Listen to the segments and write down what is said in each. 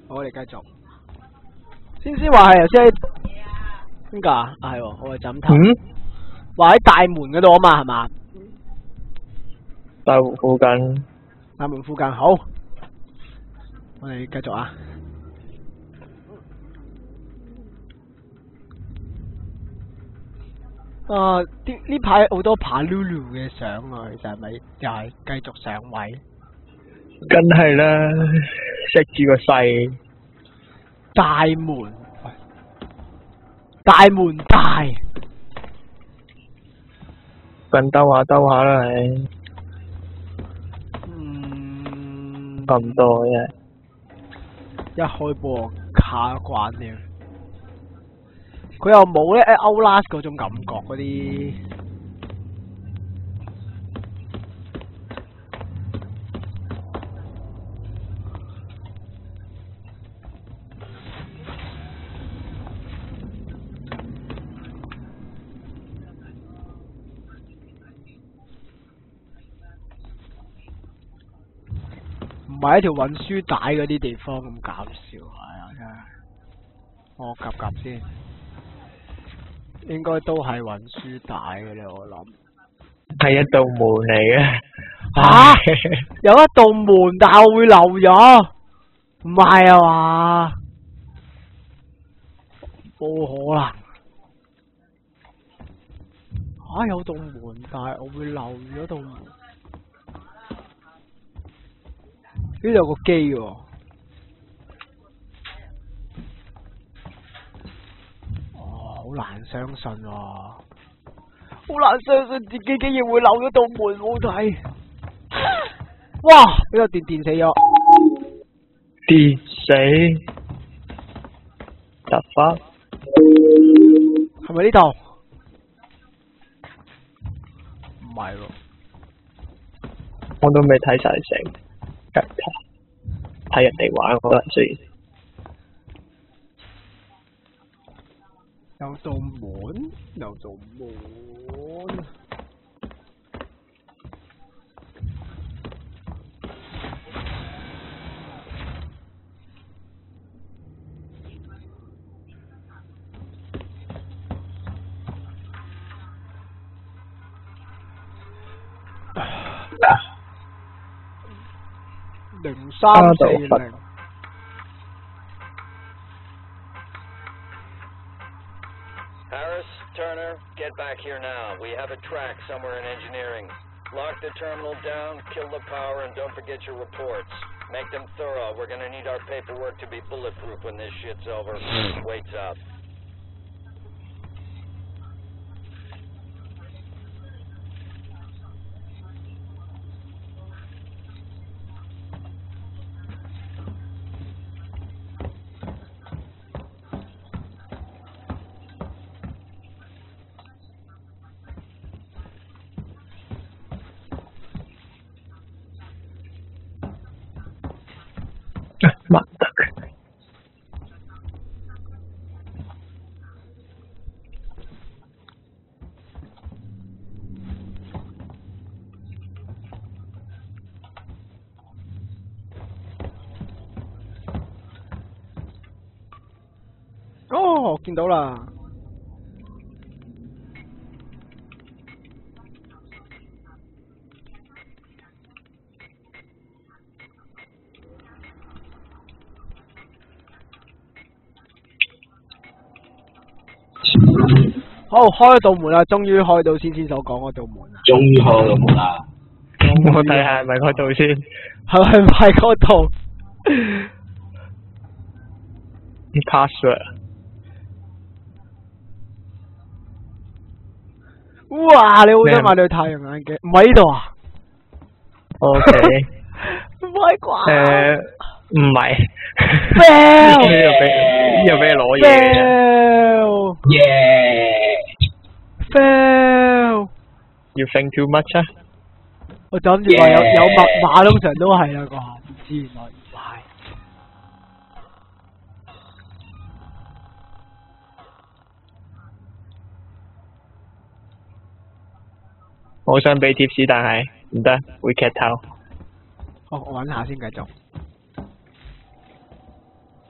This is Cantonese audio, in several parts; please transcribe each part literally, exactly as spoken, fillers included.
我哋繼續。先先話係頭先邊個啊？啊係喎，我係枕頭。 嗯？ 話喺大門嗰度啊嘛，係嘛？ 大湖附近。 大門附近好。我哋繼續啊。啊！啲呢排好多爬 Lulu 嘅相啊，其實係咪又係繼續上位？ 梗係啦，食住個勢。 大門，大門大。 咁兜下兜下啦，係。 嗯。 咁多嘅。 一開波卡慣了。佢又冇咧 Outlast 嗰種感覺嗰啲。唔係一條運輸帶嗰啲地方咁搞笑，係啊真係。我夾夾先。應該都係運輸帶嘅咧，我諗。 係一道門嚟嘅。 吓？有一道門，但我會漏咗。唔係啊嘛？冇可能。吓、啊、有道門，但係我會漏咗道門。呢度有個機喎。好難相信喎、啊，好難相信自己竟然會漏咗道門好睇。哇！俾個電電死咗， 跌死，突發， 係咪呢度？唔係喎， 我都未睇晒成，睇人哋玩可能先。 有道門，有道門。零三四零。 Turner, get back here now. We have a track somewhere in engineering. Lock the terminal down, kill the power, and don't forget your reports. Make them thorough. We're gonna need our paperwork to be bulletproof when this shit's over. Waits up. 乜得？ 哦，我見到啦。好，開咗道門啦，終於開到先先所講嗰道門啦。 終於開到門啦！ 我睇下係咪嗰度先。 係咪唔係嗰度 ？Password。 哇！你好想買對太陽眼鏡，唔係呢度啊 ？O K。 唔係啩？ 誒，唔係。 fail。 呢度俾呢度俾你攞嘢。 耶！ fail。 You think too much 啊？ 我就諗住話有有密碼，通常都係啦啩，唔知原來唔係。 我想俾貼士，但係唔得，會劇透。 好，我揾下先，繼續。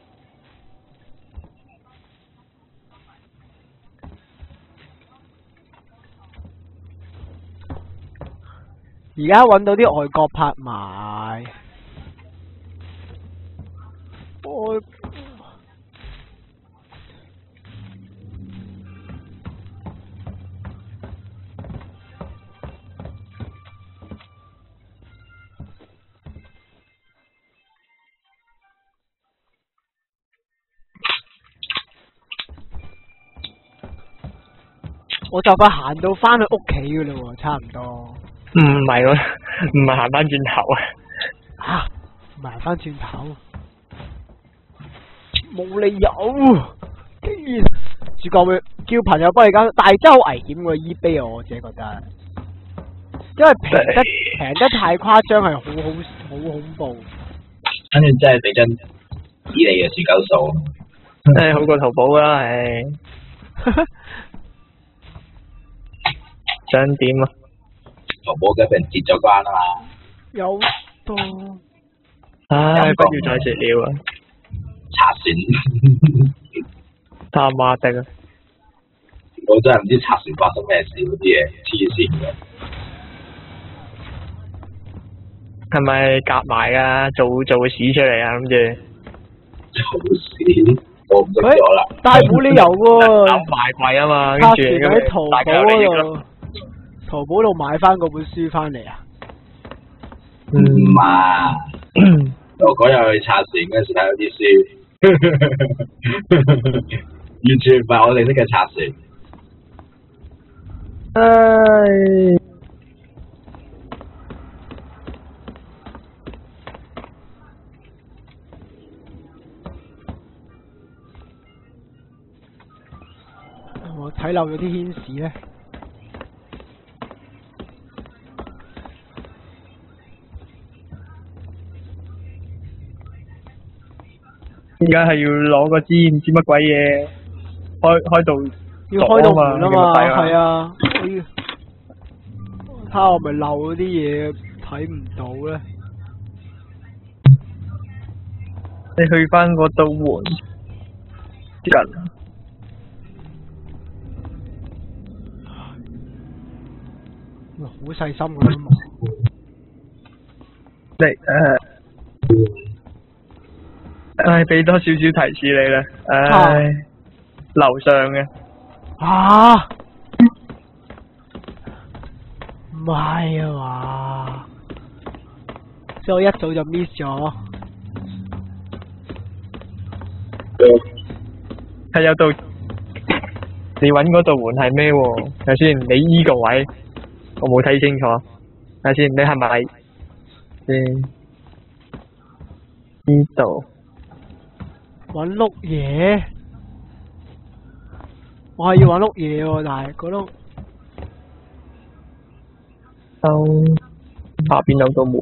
而家揾到啲外國拍賣，外我就快行到翻去屋企噶啦喎，差唔多。 唔係喎，唔係行翻轉頭啊！ 吓，唔係行翻轉頭，冇理由。竟然主角會叫朋友幫你搞，但係真係好危險喎 eBay 我自己覺得，因為平得平得太誇張，係好好好恐怖。 跟住真係俾張紙你嘅住鳩數， 誒好過淘寶啦，唉。想點啊？ 淘寶嘅俾人截咗關啊嘛。 有到。 唉，不要再食了啊！ 拆船。 他媽的啊！ 我真係唔知拆船發生咩事嗰啲嘢，黐線嘅。 係咪夾埋啊？做做個屎出嚟啊！諗住。 做屎！我唔識咗啦。 但係冇理由喎。 有賣貴啊嘛，跟拆住船喺淘大家有利益咯。 淘寶度買翻嗰本書翻嚟啊？ 唔係，我嗰日去拆船嗰時睇到啲書，完全唔係我哋識嘅拆船。 唉。 我睇漏咗啲顯示咧。 而家係要攞個支唔知乜鬼嘢，開開到要開到門啊嘛， 係啊，啊我要睇下我咪漏嗰啲嘢睇唔到咧。 你去翻嗰道門近。 好細心㗎嘛。 你誒。唉，俾多少少提示你啦，唉，樓、啊、上嘅。 啊？唔係啊嘛？所以我一早就 miss 咗。 係有道，你搵嗰道門係咩喎？睇下先，你依個位，我冇睇清楚。睇下先，你係咪？先呢度。 搵碌嘢，我係要搵碌嘢喎，但係嗰碌就下邊有道門，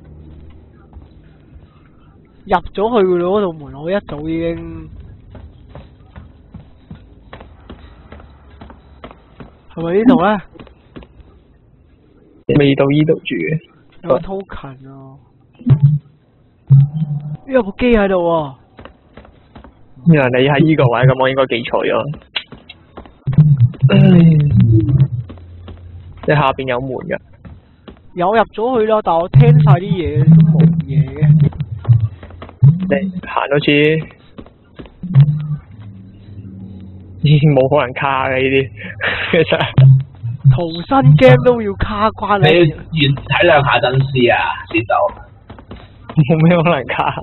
入咗去噶咯，嗰道門我一早已經係咪呢度咧？ 未到呢度住嘅， 有個 token 啊，有部機喺度喎。 原來你喺呢個位，咁我應該記錯咗。你下邊有門㗎？ 有入咗去啦，但我聽晒啲嘢都冇嘢嘅。 你行多次，冇可能卡嘅呢啲，其實。 逃生 game 都要卡關你要原體諒下真絲啊，先到。 冇咩可能卡。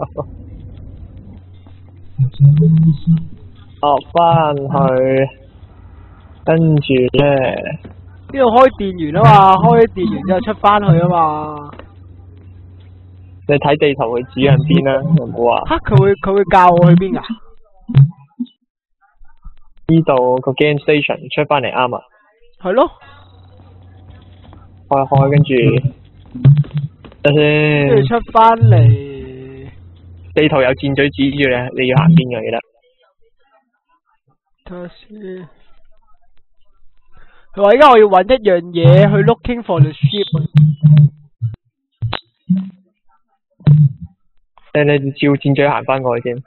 落翻去，跟住咧， 呢度開電源啊嘛，開電源之後出翻去啊嘛。 你睇地圖佢指向邊啦，有冇啊？ 吓，佢會佢會教我去邊噶？ 呢度個 game station 出翻嚟啱啊。 係咯。 開開跟住，等先。 跟住出翻嚟。 地圖有箭嘴指住你，你要行邊嘅記得。 睇下先。佢話而家我要揾一樣嘢去 looking for the ship。 誒，你照箭嘴行翻過去先。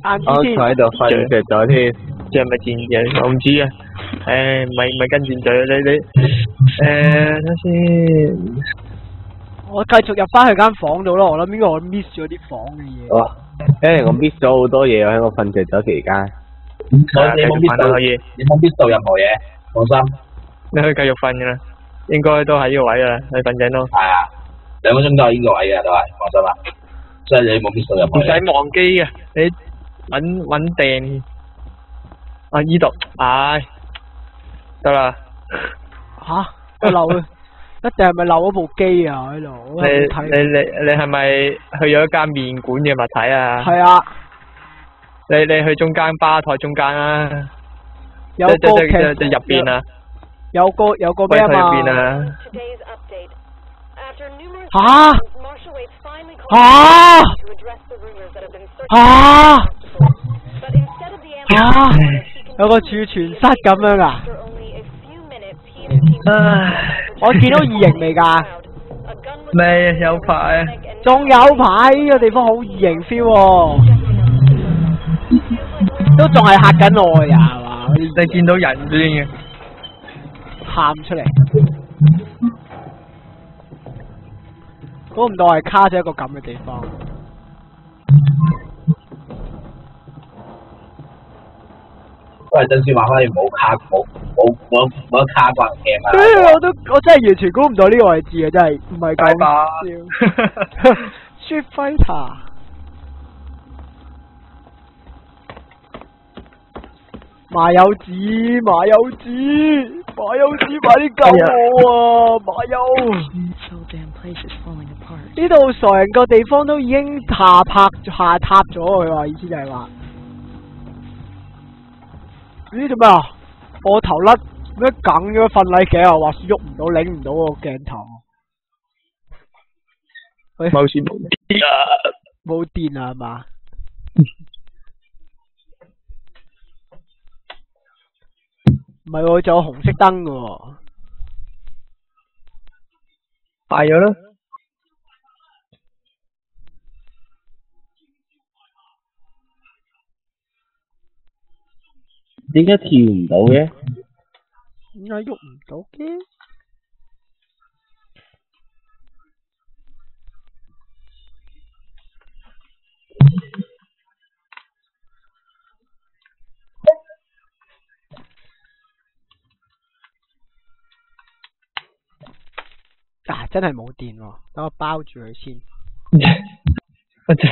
晏我啲先。 坐喺度瞓着咗添。 即係咪戰嘅？我唔知啊。誒，咪咪跟戰隊你你誒睇先。 我繼續入翻去間房度咯，我諗應該我 miss 咗啲房嘅嘢。 哇！因為我 miss 咗好多嘢喺我瞓着咗期間。 我你冇 miss 到， 可以， 你冇 miss 到任何嘢，放心。 你可以繼續瞓噶啦，應該都喺呢個位噶啦，你瞓緊咯。 係啊，兩個鐘都係呢個位嘅都係，放心啦。即係你冇 miss 到任何唔使嘢。 忘記嘅，你穩穩定。啊！依度，唉，得啦。 吓？我漏啊！一定係咪漏咗部機啊喺度？我你冇睇。 你你你係咪去咗一間麵館嘅物體啊？ 係啊， 你你去中間吧台中間啊， 有即即即個劇即入邊啊， 有個有個櫃台入咩啊嘛？ 邊啊， 吓吓吓吓！有個儲存室咁樣啊？ 唉， 我見到異形未㗎？ 未有排， 仲有排呢個地方好異形 feel 喎，都仲係嚇緊我呀，係嘛？ 你見到人先嘅， 喊出嚟，估唔到係卡咗一個咁嘅地方。 都係真先話翻，你冇卡冇冇冇冇得卡關 game 啊！ 誒，我都我真係完全估唔到呢個位置啊！真係唔係講笑。Street Fighter，馬友子，馬友子，馬友子，快啲救我啊！馬友，呢度成個地方都已經下拍下塌咗，佢話意思就係話。呢做咩啊？我頭甩咩梗咗瞓禮頸啊！話喐唔到，擰唔到個鏡頭。喂， 冇事冇事啊！ 冇電啊係嘛？唔係喎，仲有紅色燈嘅喎。 敗咗啦！ 點解跳唔到嘅？ 點解喐唔到嘅？啊！真係冇電喎，等我包住佢先。 我真。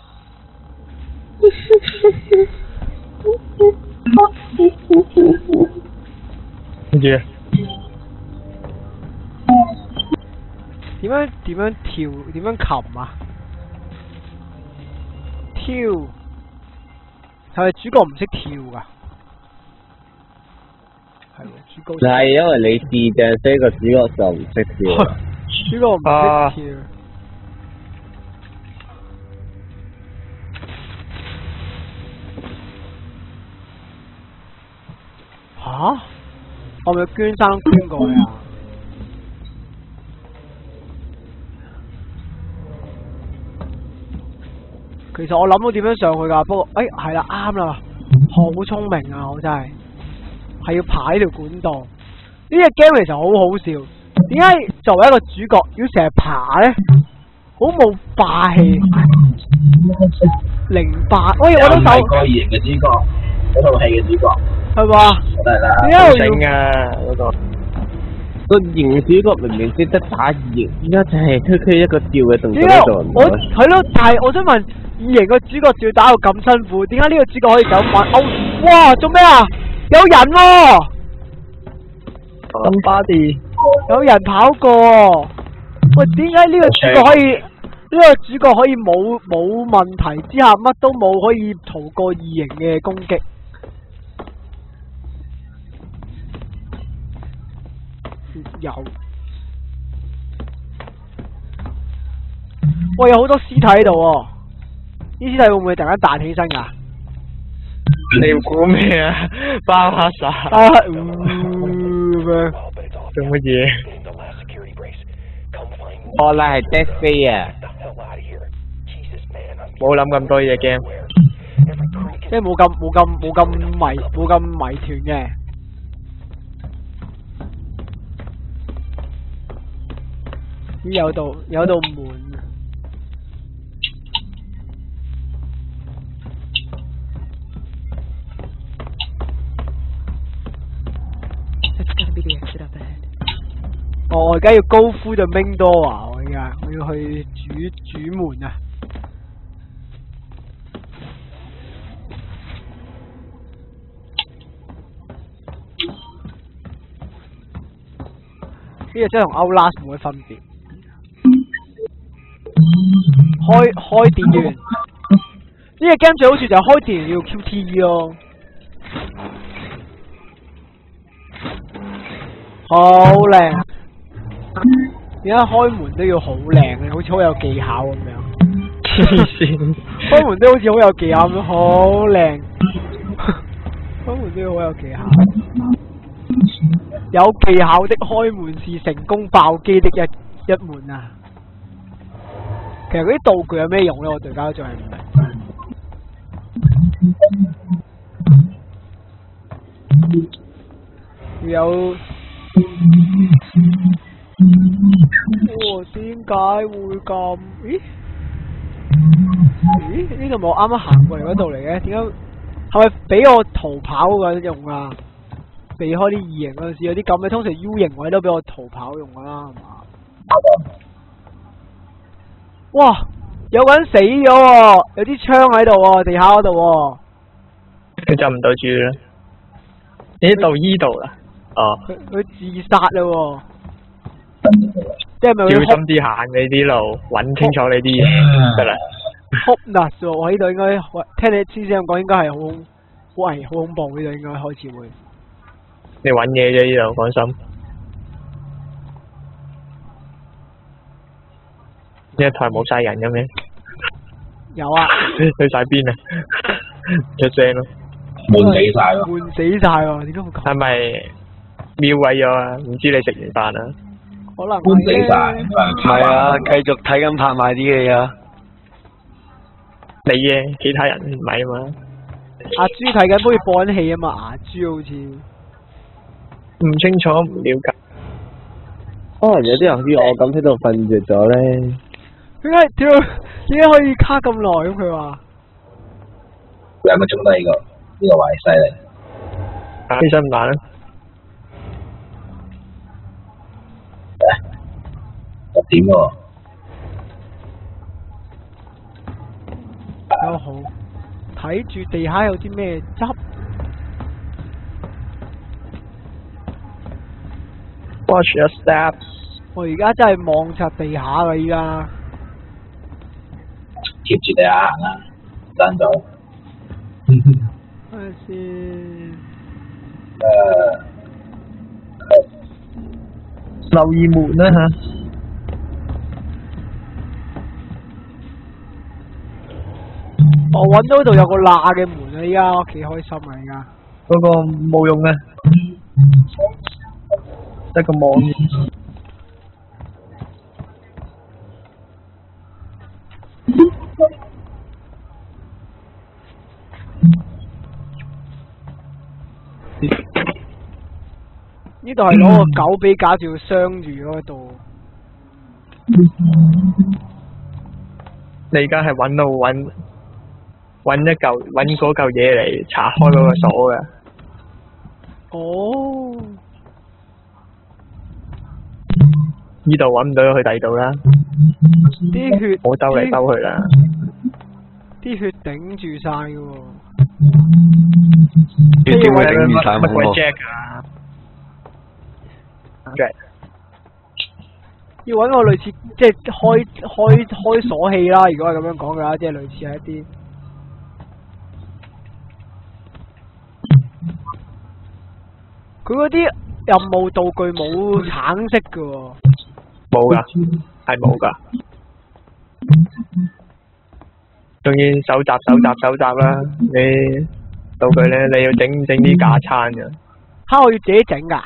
跟住， 點樣點樣跳？點樣擒啊？跳係咪主角唔識跳㗎？係喎，主角。 就係因為你視障，所以個主角就唔識跳。 主角唔識跳。吓、啊？我咪捐生捐過去啊！其實我諗到點樣上去㗎，不過誒係啦，啱啦，好聰明啊！我真係係要爬呢條管道。呢隻 game 其實好好笑，點解作為一個主角要成日爬咧？好冇霸氣。零八，喂，我都手。 個異形嘅主角，嗰套戲嘅主角。 係嘛？ 得啦。 點解我整啊嗰個？ 個型主角明明識得打異形，而家就係區區一個跳嘅動作點解都做唔到。 我係咯，但係我想問，異形個主角仲要打到咁辛苦，點解呢個主角可以走快？哦，哇，做咩啊？有人喎！ 咁巴地， 有人跑過。喂，點解呢個主角可以？呢個主角可以冇冇問題之下，乜都冇可以逃過異形嘅攻擊？有。喂，有好多屍體喺度喎，啲屍體會唔會突然間彈起身㗎？ 你要估咩啊？包黑晒。 啊，咁樣。 做乜嘢？ 我啦係 Death Bay 啊！ 冇諗咁多嘢 game。 即係冇咁冇咁冇咁迷冇咁迷團嘅。咦有道有道門。哦我而家要高呼就 main door 啊！我而家我要去主主門啊！呢個真係同 Outlast 冇乜分別。開開電源，呢個 game 最好處就係開電源要 Q T E 咯。好靚，而家開門都要好靚嘅，好似好有技巧咁樣。 黐線， 開門都好似好有技巧咁，好靚。開門都要好有技巧。有技巧的開門是成功爆機的一一門啊！其實嗰啲道具有咩用咧？我對家都仲係唔明。有。哦，點解會咁？咦？咦？呢度冇啱啱行過嚟嗰度嚟嘅？點解？係咪俾我逃跑嗰陣用啊？避開啲異形嗰陣時，有啲咁嘅，通常 U 型位都俾我逃跑用噶啦，係嘛？哇！有個人死咗喎，有啲槍喺度喎，地下嗰度喎。 佢執唔到住啦。呢度依度啦。哦。 佢佢自殺啦喎！即係咪會？ 小心啲行你啲路，揾清楚你啲嘢得啦。 Hopeless 喎！我呢度應該，聽你先生講應該係好好危好恐怖，呢度應該開始會。 你揾嘢啫，呢度放心。呢一台冇晒人嘅咩？ 有啊。 去晒邊啊？出聲咯。 悶死晒咯。 悶死晒喎！點解會咁？ 係咪秒位咗啊？唔知你食完飯啊？ 可能悶死晒。 係啊，繼續睇緊拍賣啲嘢啊！ 你嘅，其他人唔係啊嘛。 阿豬睇緊，好似播緊戲啊嘛，牙豬好似。 唔清楚，唔了解。 可能有啲人好似我咁喺度瞓着咗咧。 點解點點解可以卡咁耐咁？佢話兩個鐘都呢個呢個位犀利。 打起身唔難啊！ 十點喎。 有好睇住地下有啲咩執。 Watch your steps。 我而家真係望實地下啦，依家。 貼住地下行啦，爭咗。 睇下先。 誒。 留意門啦嚇。 我揾到度有個罅嘅門啊！依家我幾開心啊！依家。 嗰個冇用啊，得個網。 呢度係攞個狗髀架住傷住嗰度。 你而家係揾到揾揾一嚿揾嗰嚿嘢嚟查開嗰個鎖嘅。 哦。 呢度揾唔到去第二度啦。 啲血。 冇兜嚟兜去啦。 啲血頂住晒嘅喎。 血點會頂住晒乜鬼 Jack 啊 ？Jack。 要揾個類似即係開開開鎖器啦，如果係咁樣講嘅話，即係類似係一啲。佢嗰啲任務道具冇橙色嘅喎。 冇噶，係冇噶。仲要搜集、搜集、搜集啦！你道具咧，你要整整啲架撐嘅。 嚇！我要自己整㗎。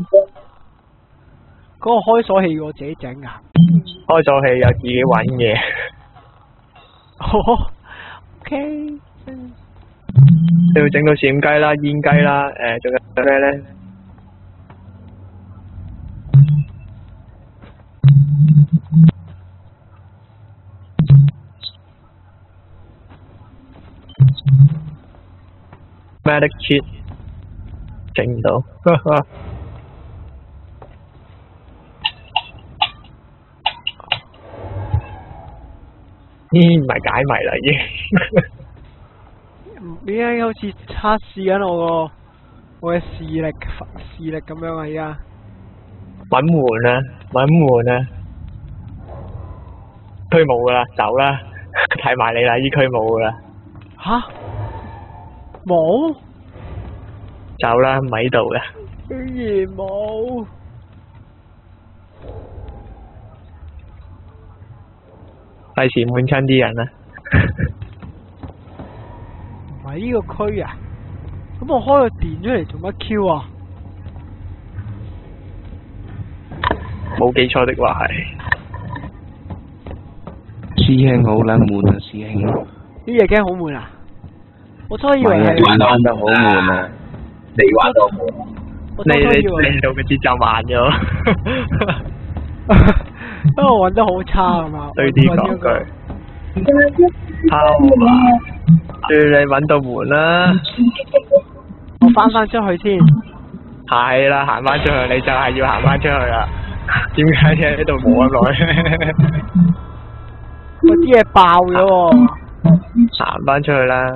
嗰個開鎖器我自己整㗎。 開鎖器又自己揾嘢。 哦，OK。 你要整到閃雞啦、煙雞啦，誒仲有咩咧？Magic cheat 整唔到，咦唔係解謎啦已經。 點解好似測試緊我個我嘅視力視力咁樣啊？而家揾門啊，揾門啊，區冇噶啦，走啦，睇埋你啦，依區冇噶啦， 吓？冇？ 走啦，唔喺度嘅。 居然冇？ 費事滿親啲人啦。 唔係呢個區啊？咁我開個電出嚟做乜 Q 啊？ 冇記錯的話係。 師兄好撚悶啊，師兄。 呢嘢驚好悶啊！我初以為係玩玩得好悶啊！ 你玩到悶。 你你你做嘅節奏慢咗。 因為我揾得好差啊嘛。 對啲講句。拋啊！住你揾到門啦。 我翻翻出去先。 係啦，行翻出去，你就係要行翻出去啦。點解你喺度冇咁耐？ 嗰啲嘢爆咗喎。 行翻出去啦。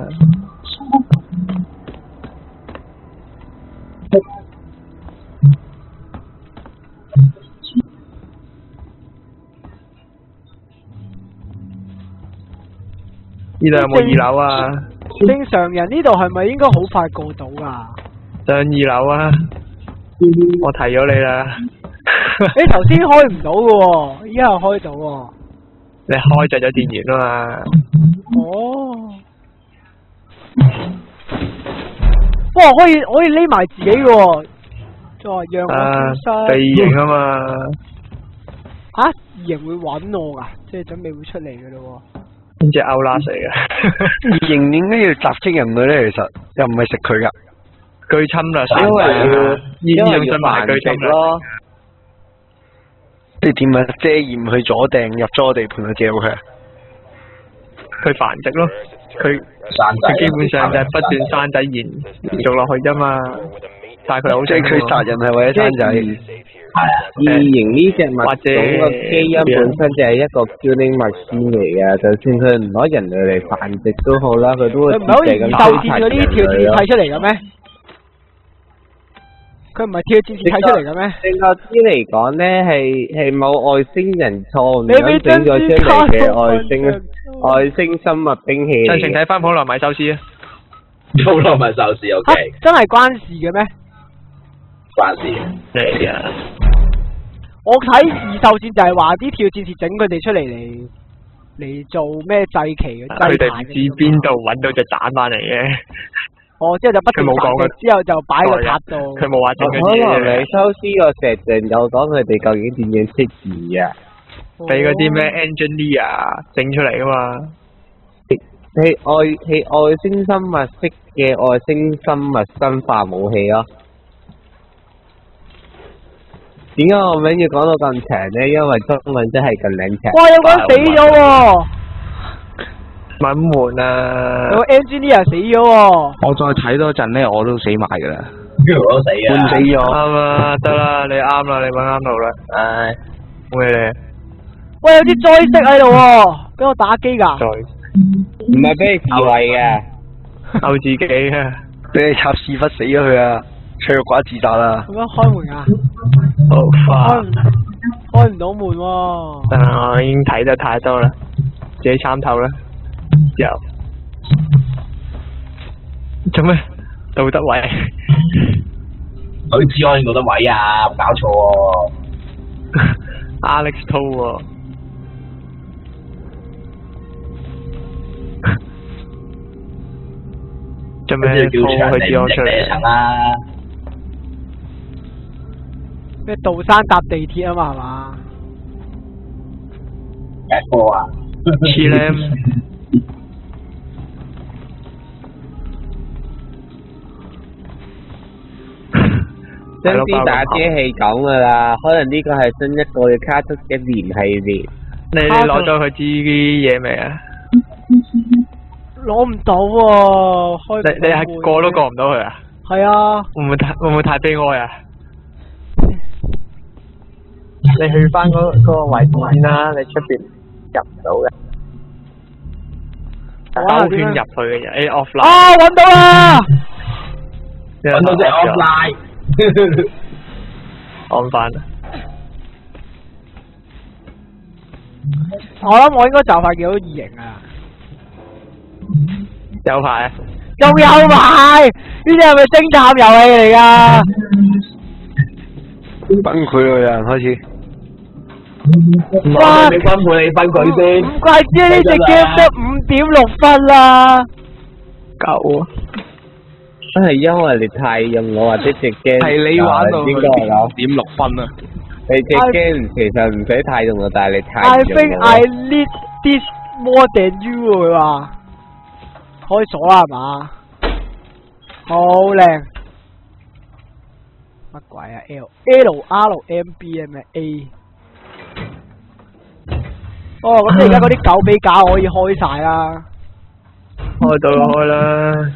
呢度有冇二樓啊？ 正常人呢度係咪應該好快過到噶？ 上二樓啊！我提咗你啦。 你頭先開唔到嘅喎，依家又開到喎。 你開着咗電源啊嘛。 哦。哇！可以可以匿埋自己嘅喎。再話讓我消失。 異形啊嘛。 吓？異形會揾我噶？即係準備會出嚟嘅咯喎。 邊隻歐拉嚟嘅？ 異形點解要襲擊人類咧？其實又唔係食佢噶。 巨侵略， 因為因因為為要繁殖咯。 即係點啊？遮掩去咗訂入咗我地盤就掉佢。 佢繁殖咯，佢佢基本上就係不斷生仔延延續落去啫嘛。但係佢好即係佢殺人係為咗生仔。 異形呢隻物種個基因本身就係一個 killing machine 嚟嘅，就算佢唔攞人類嚟繁殖都好啦，佢都會佢唔係好似異獸戰嗰啲跳戰砌出嚟嘅咩？佢唔係跳戰砌出嚟嘅咩？ 正確啲嚟講咧，係係某外星人錯誤咁整咗出嚟嘅外星外星生物兵器。 詳情睇翻普羅米修斯啊！ 普羅米修斯 OK。 真係關事嘅咩？ 關事。 嚟啊！ 我睇異獸戰就係話啲跳戰士整佢哋出嚟嚟嚟做咩祭旗嘅祭佢哋唔知邊度揾到隻蛋翻嚟嘅。 哦，之後就不斷繁殖，之後就擺喺個塔度。 佢冇話整嗰啲可嘢。 能你修斯個石像有講佢哋究竟點樣識字啊？ 俾嗰啲咩 engineer 整出嚟噶嘛？ 係外係外星生物式嘅外星生物生化武器咯。點解我名要講到咁長咧？因為中文真係咁靚長。 哇！有個人死咗喎。 揾門啊！ 有個 engineer 死咗喎。 我再睇多陣咧，我都死埋噶啦。 邊個都死啊！ 半死咗。 啱啦，得啦，你啱啦，你揾啱路啦。唉，恭喜你。 喂，有啲災色喺度喎，俾我打機㗎。 再唔係俾你自衛嘅， 救自己啊！ 俾你插屎忽死咗佢啊！脆肉寡自殺啦！ 咁樣開門啊？ 好開快唔。開唔到門喎。 啊！我已經睇得太多啦，自己參透啦。之後做咩？道德位。 許志安嗰得位啊！冇搞錯喎。 Alex To 喎。做咩叫長拖許志安出嚟？ 層啦。 咩道山搭地鐵啊嘛係嘛？ 踢波啊！ 似咧。 將啲打機器講噶啦，可能呢個係新一個嘅卡通嘅連系列。 你你攞咗佢支嘢未啊？ 攞唔到喎，開你你係過都過唔到去啊？ 係啊。 會唔會太會唔會太悲哀啊？你去翻嗰嗰個位置先啦，你出邊入唔到嘅。兜圈入去嘅嘢 ，offline。 啊！揾到啦！ 揾到隻 offline。 按翻。 我諗我應該就快見到異形啊！ 有排啊！ 仲有排？呢啲係咪偵探遊戲嚟㗎？ 崩潰咯，有人開始。 哇！ 你分配你分佢先。 唔怪之呢隻 game 得五點六分啦。 夠啊！ 真係因為你太用我或者隻 game 係你玩到應該係五點六分啊！ 你隻 game 其實唔使太用我，但係你太 I 用 think 我。 I need this more than you 佢話。開鎖啦係嘛？好靚。乜鬼啊 ？L L R M B 係咪 A？哦，咁你而家嗰啲狗比架可以開晒啦。 開到開啦。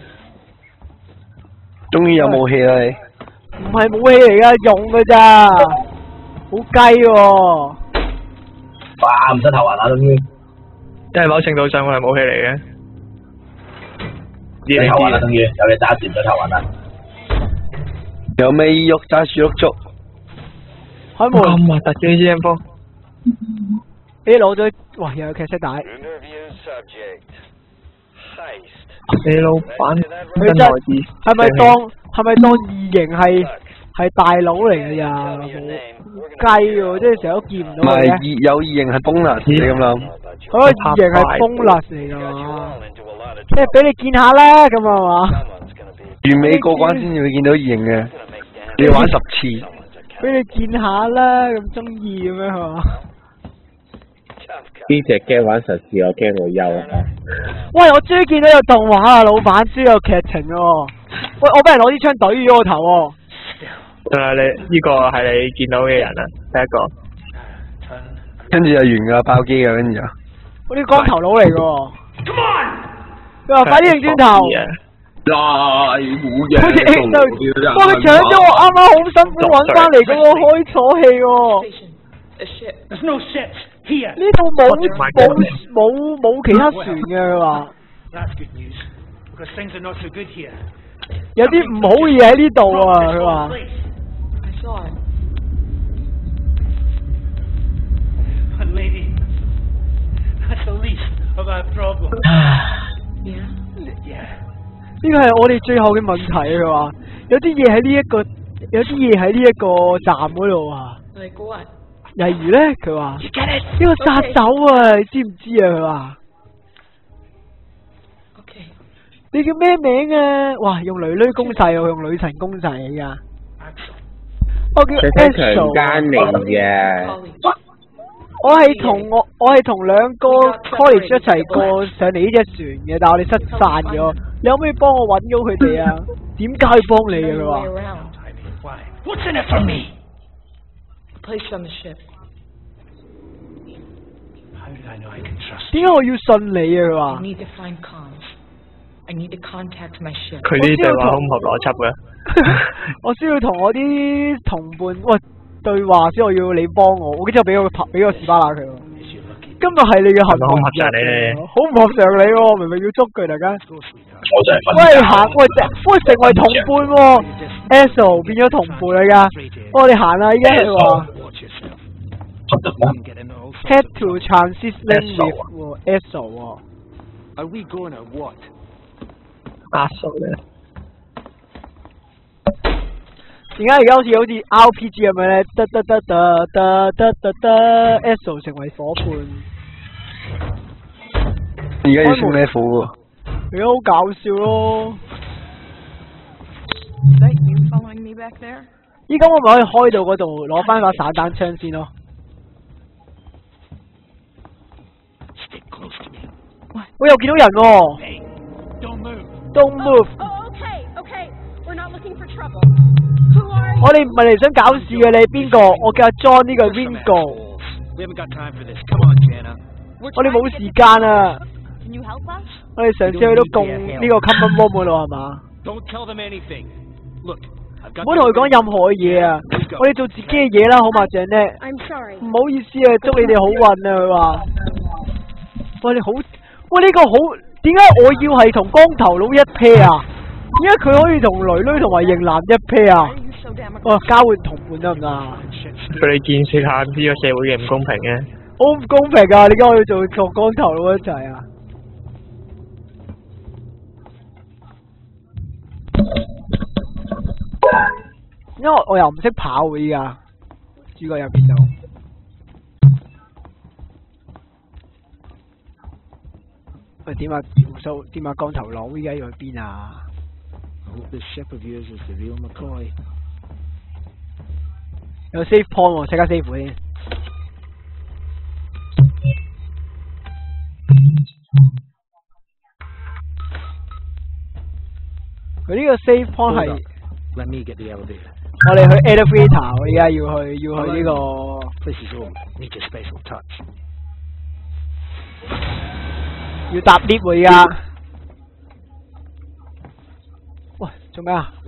終於有武器啦你。 唔係武器嚟噶，用噶咋。好雞喎！ 哇，唔使頭暈啊，終於。 即係某程度上我係武器嚟嘅。 唔使頭暈啦，終於有嘢揸住唔使頭暈啦。 有咩喐揸住碌竹。 開門。 咁核突嘅 E M 風。 你攞咗，哇！又有劇色帶。 你老闆佢真係咪當係咪當異形係係大佬嚟㗎咋？雞喎，即係成日都見唔唔到嘅。 係異有異形係 bonus 你咁諗。 嗰個異形係 bonus 嚟㗎嘛？即係俾你見下啦，咁啊嘛？ 完美過關先至會見到異形嘅，你要玩十次。 俾你見下啦，咁中意咁樣係嘛？ 呢隻 game 玩十次，我驚我休啊！ 喂，我終於見到有動畫啊，老闆，終於有劇情喎！喂，我俾人攞支槍懟咗我頭喎！ 係啊，你呢個係你見到嘅人啊，第一個。 跟住就完噶，爆機噶，跟住就。 我啲光頭佬嚟噶喎！佢話快啲認轉頭！ 拉虎嘅。 好似 A 就，哇！佢搶咗我啱啱好辛苦揾翻嚟嗰個開鎖器喎！呢度冇冇冇冇其他船嘅佢話。有啲唔好嘢喺呢度啊！佢話。呢個係我哋最後嘅問題啊！佢話有啲嘢喺呢一個，有啲嘢喺呢一個站嗰度啊。例如咧，佢話呢個殺手啊，你知唔知啊？佢話。你叫咩名啊？哇！用女女攻勢，我用女神攻勢嚟噶。我叫 S O。 強姦嚟嘅。 我係同我我係同兩個 college 一齊過上嚟呢隻船嘅，但係我哋失散咗。你可唔可以幫我揾到佢哋啊？點解要幫你啊？佢話。 What's in it for me? Place on the ship. How did I know I can trust? 點解我要信你啊？佢話。 I need to find comms. I need to contact my ship. 佢呢對話好唔合邏輯嘅。 我需要同我啲同伴喂對話先，我要你幫我。我跟住俾個拍俾個士巴拿佢喎。今日係你嘅幸運日，好唔合常理喎！明明要捉佢大家。 我就係瞓。 喂行喂喂成為同伴喎 ，Esso 變咗同伴嚟噶。我哋行啦，依家佢話。Head to transit lane with Esso 喎。 Are we going or what? 阿嫂咧。 點解而家好似好似 R P G 咁樣咧？得得得得得得得得 ，Esso 成為伙伴。 而家要升咩苦喎？ 而家好搞笑咯！依家我咪可以開到嗰度攞翻把散彈槍先咯。喂，我又見到人喎！ Don't move. Oh, okay, okay. We're not looking for trouble. Who are 我哋唔係嚟想搞事嘅，你係邊個？我叫阿 John， 呢個係 Ringo。我哋冇時間啊！我哋嘗試去到共呢個 common room 咯，係嘛？唔好同佢講任何嘢啊！我哋做自己嘅嘢啦，好嘛，鄭呢？唔好意思啊，祝你哋好運啊！佢話：喂，你好，喂呢個好，點解我要係同光頭佬一 pair 啊？點解佢可以同女女同埋型男一 pair 啊？哇，交換同伴得唔得啊？ 佢哋見識下呢個社會嘅唔公平嘅。 好唔公平啊！點解我要做同光頭佬一齊啊？因為我又唔識跑喎依家，主角又邊度？喂，點啊？數點啊？光頭佬依家要去邊啊？有 save point 喎，即刻 save 先。佢呢個 save point 係。我哋去 elevator， 我而家要去要去呢個。要搭 lift 喎而家。喂，做咩啊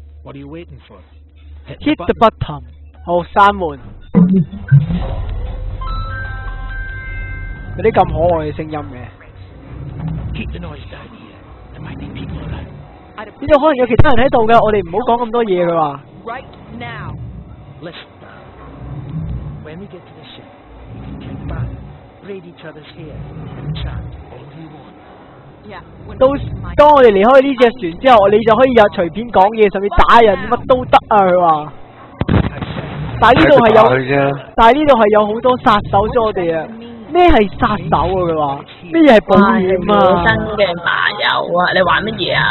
？Hit the button。好，閂門。有啲咁可愛嘅聲音嘅。呢度可能有其他人喺度嘅，我哋唔好講咁多嘢。佢話。到當我哋離開呢隻船之後，你就可以有隨便講嘢，甚至打人，乜都得啊！佢話。但係呢度係有，但係呢度係有好多殺手咗我哋啊！咩係殺手啊？佢話咩嘢係保險啊？ 真嘅麻友啊！你玩乜嘢啊？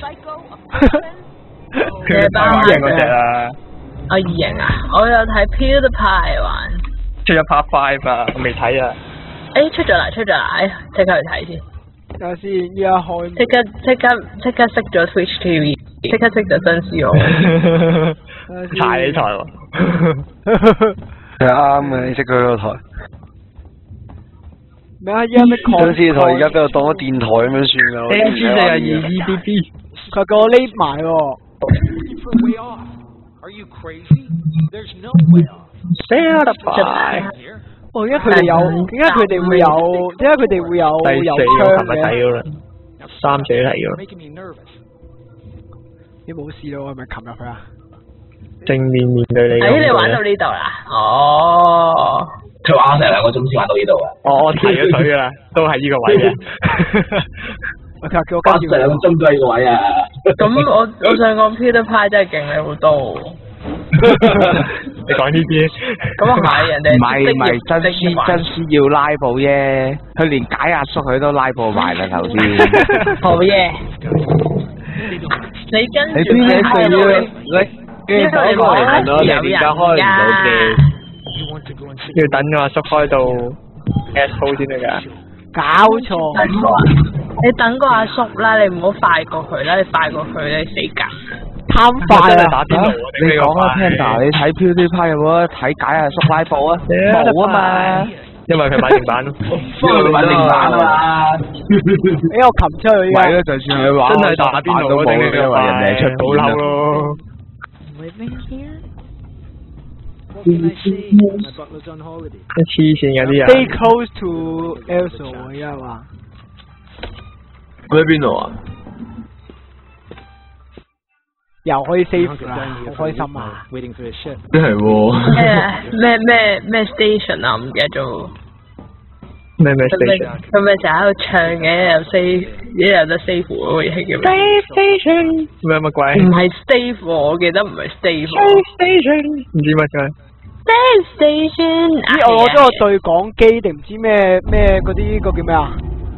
佢打異形嗰隻啊！ 我異形啊！我有睇 PewDiePie 玩。 出咗 Part Five 啊！我未睇啊！ 誒，出咗啦，出咗啦！哎呀，即刻去睇先。 等下先，依家開。 即刻即刻即刻熄咗 Twitch T V， 即刻熄咗真絲我。 踩你台喎。 係啱嘅，你識佢嗰個台。 咩啊？依家咩抗？ 真絲台而家俾我當咗電台咁樣算㗎。 M G 四廿二 E B B。 佢叫我匿埋喎。 死啦！得快。 哦，點解佢哋有？點解佢哋會有？點解佢哋會有有槍嘅？ 三死嚟㗎。 你冇事咯？係咪擒入去啊？ 正面面對你。 哎，你玩到呢度啦？哦。 佢玩成兩個鐘先玩到呢度啊！ 我我提咗水㗎啦，都係呢個位嘅。 我睇下叫我跟住兩個鐘都係呢個位啊！ 咁我我想講 PewDiePie 真係勁你好多。 你講呢啲， 咁啊係人哋唔係唔係真絲真絲要拉布啫，佢連解壓縮佢都拉布埋啦頭先。 好嘢！你跟住你邊嘢仲要你跟住走過嚟問我，你點解開唔到機？ 要等個阿叔開到 S 鋪先得㗎。 搞錯！ 你等個阿叔啦，你唔好快過佢啦，你快過佢你死梗。 貪快啊！ 打邊爐啊！ 你講啊 Panda，你睇 PewDiePie 有冇得睇解壓縮拉布啊？冇啊嘛， 因為佢買正版咯。 因為佢買正版啊嘛。 俾我擒出去依家。 係咯，就算佢玩真係打邊爐都冇，因為人哋出到嬲咯。一黐線嗰啲人。 Stay close to Elsa 喎，依家話。 佢喺邊度啊？ 又可以 save 啦，好開心啊！ 真係喎。 咩咩咩 station 啊？唔記得咗。 咩咩 station？ 佢咪成日喺度唱嘅，又 save，一日都 save 嗰個嘢叫咩 ？Save station。咩乜鬼？ 唔係 save，我記得唔係 save。 Save station。唔知乜鬼。 Save station。 咦？我攞咗個對講機定唔知咩咩嗰啲個叫咩啊？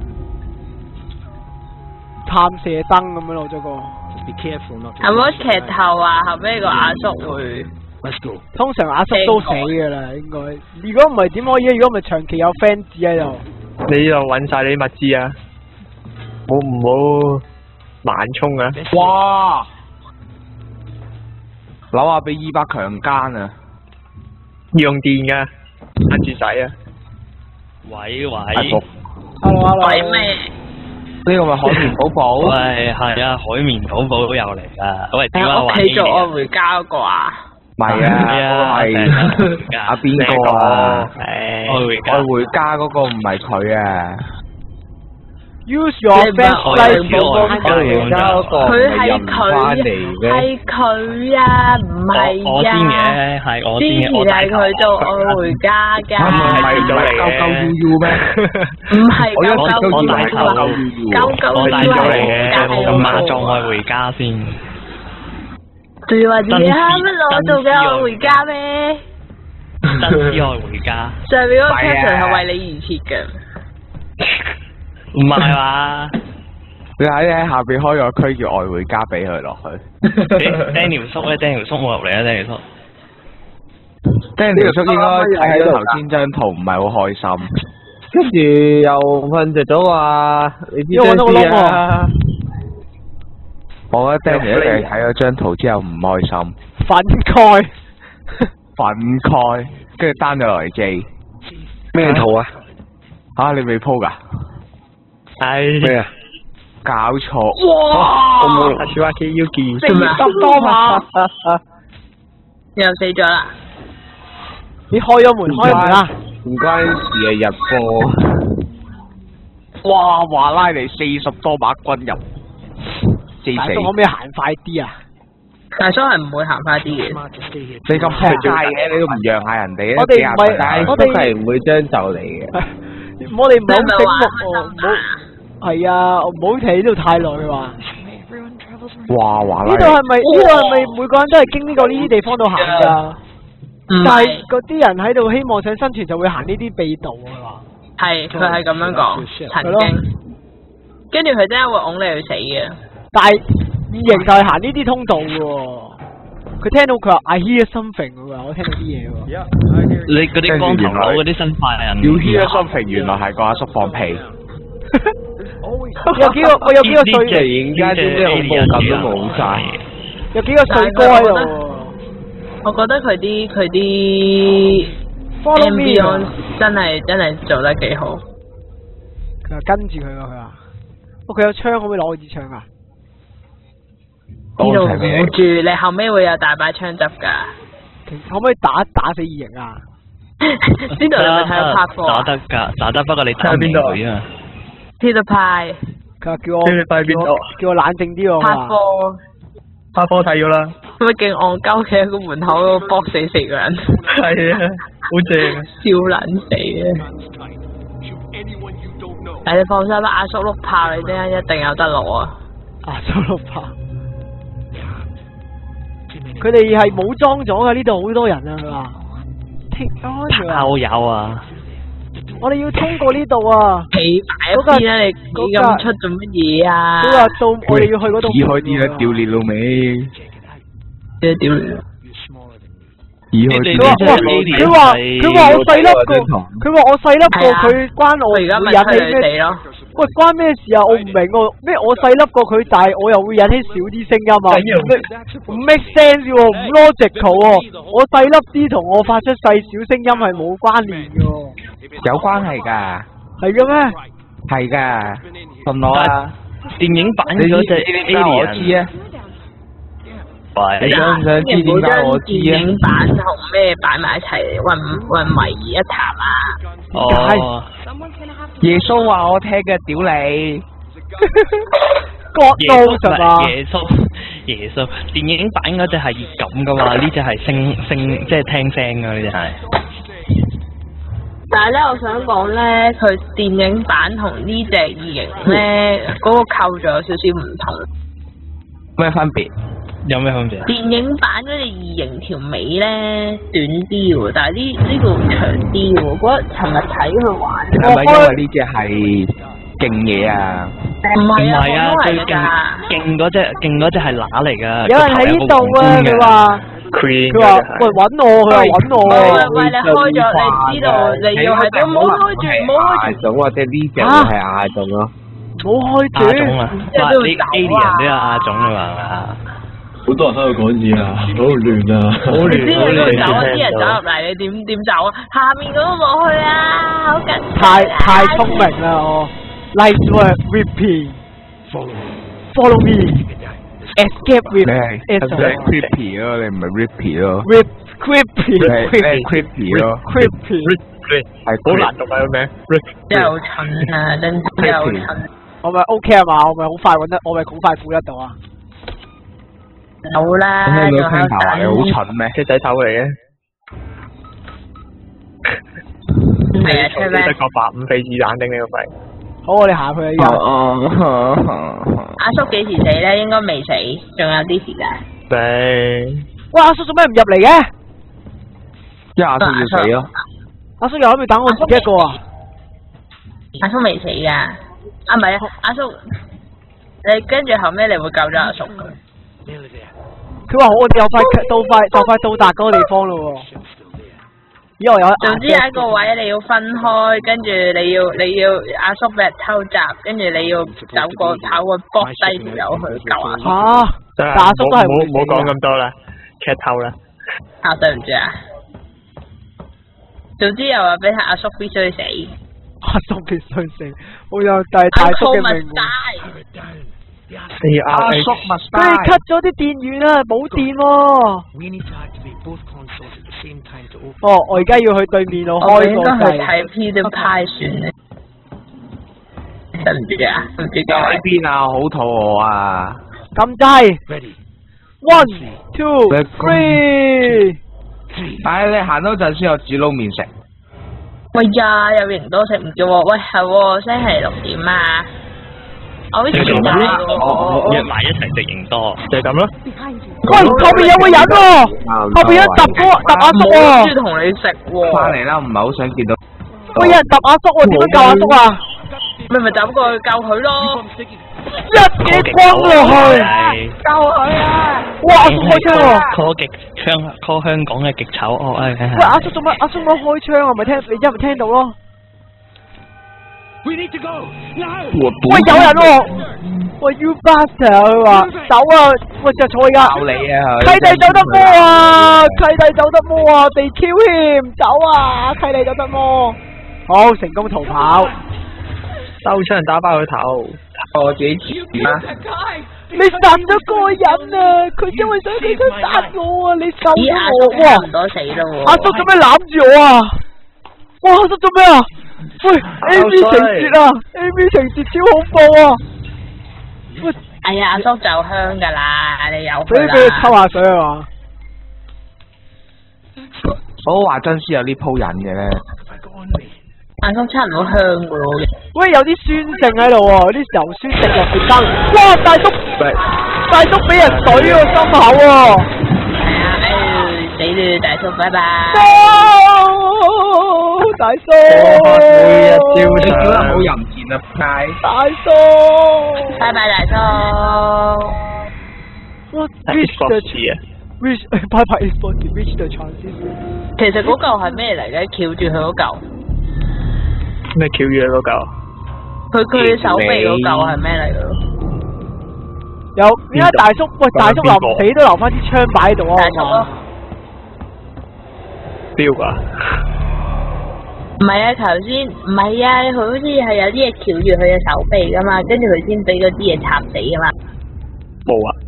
探射燈咁樣攞咗個。 係冇劇透啊？後尾個阿叔會， 通常阿叔都死噶啦，應該。如果唔係點可以？如果唔係長期有 fans 喺度。 你呢度揾晒你啲物資啊！好唔好慢衝啊？ 哇！ 樓下俾二百強姦啊！ 用電㗎，跟住使啊！ 喂喂。 阿福。 hello hello。 喂咩？ 呢個咪海綿寶寶？ 喂，係啊，海綿寶寶都有嚟啦。喂，點啊？ 屋企做愛回家嗰個啊？ 唔係啊，係阿邊個啊？ 愛回家。 愛回家嗰個唔係佢啊。 Use your best life 愛回家嗰個佢係唔翻嚟嘅。 係佢啊，唔係我先嘅，係我先嘅。 之前係佢做愛回家㗎。 唔係做嚟嘅。鳩鳩 U U 咩？ 唔係鳩鳩 U U 啊，鳩鳩 U U 係做嚟係嘅。咁馬壯愛回家先。 仲要話自己啱乜攞做嘅愛回家咩？ 真知愛回家。 上面嗰個 caption 係為你而設嘅。 唔係嘛？ 你喺喺下邊開個區叫愛回家俾佢落去。 Daniel 叔咧，Daniel 叔冇入嚟啊，Daniel 叔。 Daniel 叔應該睇到頭先張圖唔係好開心， 跟住又瞓着咗啊！你知唔知啊？ 我覺得 Daniel 一定係睇咗張圖之後唔開心， 憤慨， 憤慨，跟住 down 咗落嚟記。 咩圖啊？ 嚇你未 po 㗎？ 係咩啊？ 搞錯！ 哇！ 阿小阿 K Yuki， 四十多碼， 又死咗啦！ 你開咗門，開門啦！ 唔關事啊，入波！哇！華拉尼四十多碼軍入，四死。 大叔可唔可以行快啲啊？ 大叔係唔會行快啲嘅。 你咁撲街嘅，你都唔讓下人哋。 我哋唔係， 大叔係唔會將就你嘅。 我哋唔係好醒目喎，唔好係啊，唔好企呢度太耐話。 哇！華拉呢度係咪呢度係咪每個人都係經呢個呢啲地方度行㗎？但係嗰啲人喺度希望想生存就會行呢啲秘道啊！ 係，佢係咁樣講，曾經。跟住佢真係會拱你去死嘅。 但係異形就係行呢啲通道喎。佢聽到佢話 I hear something 喎，我聽到啲嘢喎。 你嗰啲光頭佬嗰啲新派人。 要 hear something 原來係個阿叔放屁。 有幾個我有幾個碎， 突然間點解恐怖感都冇晒？ 有幾個碎哥喺度。 我覺得佢啲佢啲 ambience 真係真係做得幾好。 佢話跟住佢啊，佢話，哦佢有槍，可唔可以攞支槍啊？ 呢度冇住，你後尾會有大把槍執㗎。 可唔可以打打死異形啊？ 呢度你咪睇到拍貨。 打得㗎，打得，不過你打邊佢啊？ 呢度派。 佢話叫我叫我叫我冷靜啲喎。 拍貨。 拍貨睇咗啦。 咪勁戇鳩企喺個門口度搏死四個人。 係啊，好正啊！ 笑撚死啊！但你放心啦，阿叔碌炮你真係一定有得攞啊！ 阿叔碌炮。佢哋係武裝咗㗎，呢度好多人啊！佢話。 炮友啊！ 我哋要通過呢度啊！ 企埋一邊啦，你你咁出做乜嘢啊？ 佢話到我哋要去嗰度。 移開啲啦，屌你老味！ 即係屌你！ 移開啲。 佢話佢話佢話我細粒個，佢話我細粒個，佢關我會引起咩？喂，關咩事啊？我唔明喎，咩我細粒過佢，但係我又會引起少啲聲音啊？唔 make sense 喎，唔 logical 喎。我細粒啲同我發出細小聲音係冇關聯嘅喎。 有關係㗎。 係嘅咩？ 係㗎，信我啊！ 電影版嗰隻 Alien 我知啊。 喂， 你想唔想知點解我知啊？ 電影版同咩擺埋一齊混混為一談啊？ 哦。 耶穌話我聽嘅，屌你！ 割刀實嘛？ 耶穌，耶穌，電影版嗰隻係熱感噶嘛？呢隻係聲聲，即係聽聲噶呢隻係。 但係咧，我想講咧，佢電影版同呢隻異形咧，嗰個構造有少少唔同。 咩分別？ 有咩分別啊？ 電影版嗰隻異形條尾咧短啲喎，但係呢呢度長啲喎。嗰日尋日睇佢玩， 係咪因為呢隻係勁嘢啊？ 唔係啊， 啊，最勁勁嗰隻勁嗰隻係乸嚟㗎。 有人喺呢度啊！佢話佢話喂揾我，佢話揾我。 喂喂，你開咗，你知道你要係咁，唔好開住，唔好開住。 亞種或者呢隻係亞種咯。 唔好開住。 亞種啊！哇！你 Alien 都有亞種㗎嘛？ 好多人喺度講嘢啊，好亂啊，好你知亂， 你嗰度走啊，啲人走入嚟，你點點走啊？下面嗰個落去啊，好緊張啊。 太太聰明啦我。Nice work, repeat. Follow me. Escape with 你係 S 你係 creepy 咯，你唔係 rippy 咯。 Rip creepy 你係你係 creepy 咯。 creepy 係好難讀啊個名。 又蠢啊，真係又蠢。 我咪 OK 啊嘛？我咪好快揾得，我咪好快估得到啊！ 好啦， 咁你仲喺個聽頭係度好蠢咩？ 車仔頭嚟嘅。 等。係啊，出咩？ 得個八五飛子彈頂你個肺。 好，我哋行去啊！依家。 阿叔幾時死咧？應該未死，仲有啲時間。 死！ 喂，阿叔做咩唔入嚟嘅？ 因為阿叔要死咯。 阿叔又喺度等我自己一個啊！ 阿叔未死噶，啊唔係啊，阿叔，你跟住後尾你會救咗阿叔噶。 佢話我哋又快到快就快到達嗰個地方咯喎。因為有總之有一個位你要分開，跟住你要你要阿叔俾人偷襲，跟住你要走過跑過搏低條友去救阿叔。 嚇！但阿叔都係唔好唔好講咁多啦，劇透啦。 啊，對唔住啊。總之又話俾阿叔必須死。 阿叔必須死，我有大大叔嘅命運。 阿叔 must die。 佢哋 cut 咗啲電源啊，冇電喎。哦，我而家要去對面度開個掣。 我應該去睇 PewDiePie 算咧。對唔住啊，唔知喺邊啊？好肚餓啊！ 撳掣。One, two, three。 唉，你行多陣先有煮撈麵食。 喂呀，有型多食唔叫喎？喂，係喎，星期六點啊？我好似見到喎。 約埋一齊食型多， 就係咁咯。 喂，後邊有個人喎，後邊有揼哥揼阿叔喎。 我中意同你食喎。 翻嚟啦，唔係好想見到。 喂，有人揼阿叔喎，點樣救阿叔啊？ 咪咪走過去救佢咯。 一嘢轟落去， 救佢啊！ 哇！阿叔開槍喎 ，call 極香 call 香港嘅極醜惡啊！梗係。 喂，阿叔做乜？阿叔冇開槍啊？咪聽你一咪聽到咯。 我喂，有人喎！喂 ，You bastard！佢話走啊！喂，就坐而家。 搞你啊！ 契弟走得魔啊！契弟走得魔啊！地 Q 添，走啊！契弟走得魔。好，成功逃跑。 收槍打爆佢頭。 我自己住啊！ 你殺咗嗰個人啊！佢因為想佢想殺我啊！你救咗我哇！ 唔多死咯喎！ 阿叔做咩攬住我啊？哇！阿叔做咩啊？喂 ！A V 情節啊 ！A V 情節超恐怖啊！喂！ 哎呀，阿叔就香噶啦，你有俾俾佢抽下水啊嘛！ 我話真係有呢鋪癮嘅咧。 阿叔差唔多香噶咯。 喂，有啲酸性喺度喎，有啲油酸性入邊生。哇！大叔，大叔俾人懟個心口喎。 係啊，誒，死啦，大叔，拜拜。 大叔。 每日照你叫得好淫賤啊！街。 大叔。 拜拜，大叔。 What reach the reach？ 拜拜 is for reach the transition。 其實嗰嚿係咩嚟嘅？翹住佢嗰嚿。 咩翹住嗰嚿？ 佢佢手臂嗰嚿係咩嚟嘅？ 有點解大叔喂大叔臨死都留翻支槍擺喺度啊？ 大叔咯。 標㗎？ 唔係啊，頭先唔係啊，佢好似係有啲嘢翹住佢嘅手臂噶嘛，跟住佢先俾嗰啲嘢插死噶嘛。 冇啊。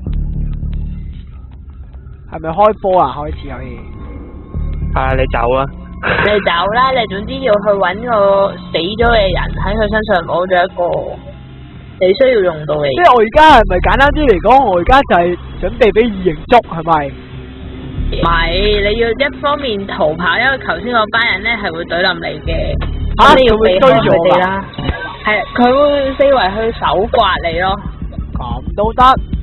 係咪開波啊？開始可以。 係啊，你走啊！ 你走啦！你總之要去揾個死咗嘅人喺佢身上攞咗一個你需要用到嘅嘢。 即係我而家係咪簡單啲嚟講，我而家就係準備俾異形捉係咪？ 唔係，你要一方面逃跑，因為頭先嗰班人咧係會懟冧你嘅，咁、啊、你要避開佢哋啦。係，佢會四圍去手刮你咯。 咁都得，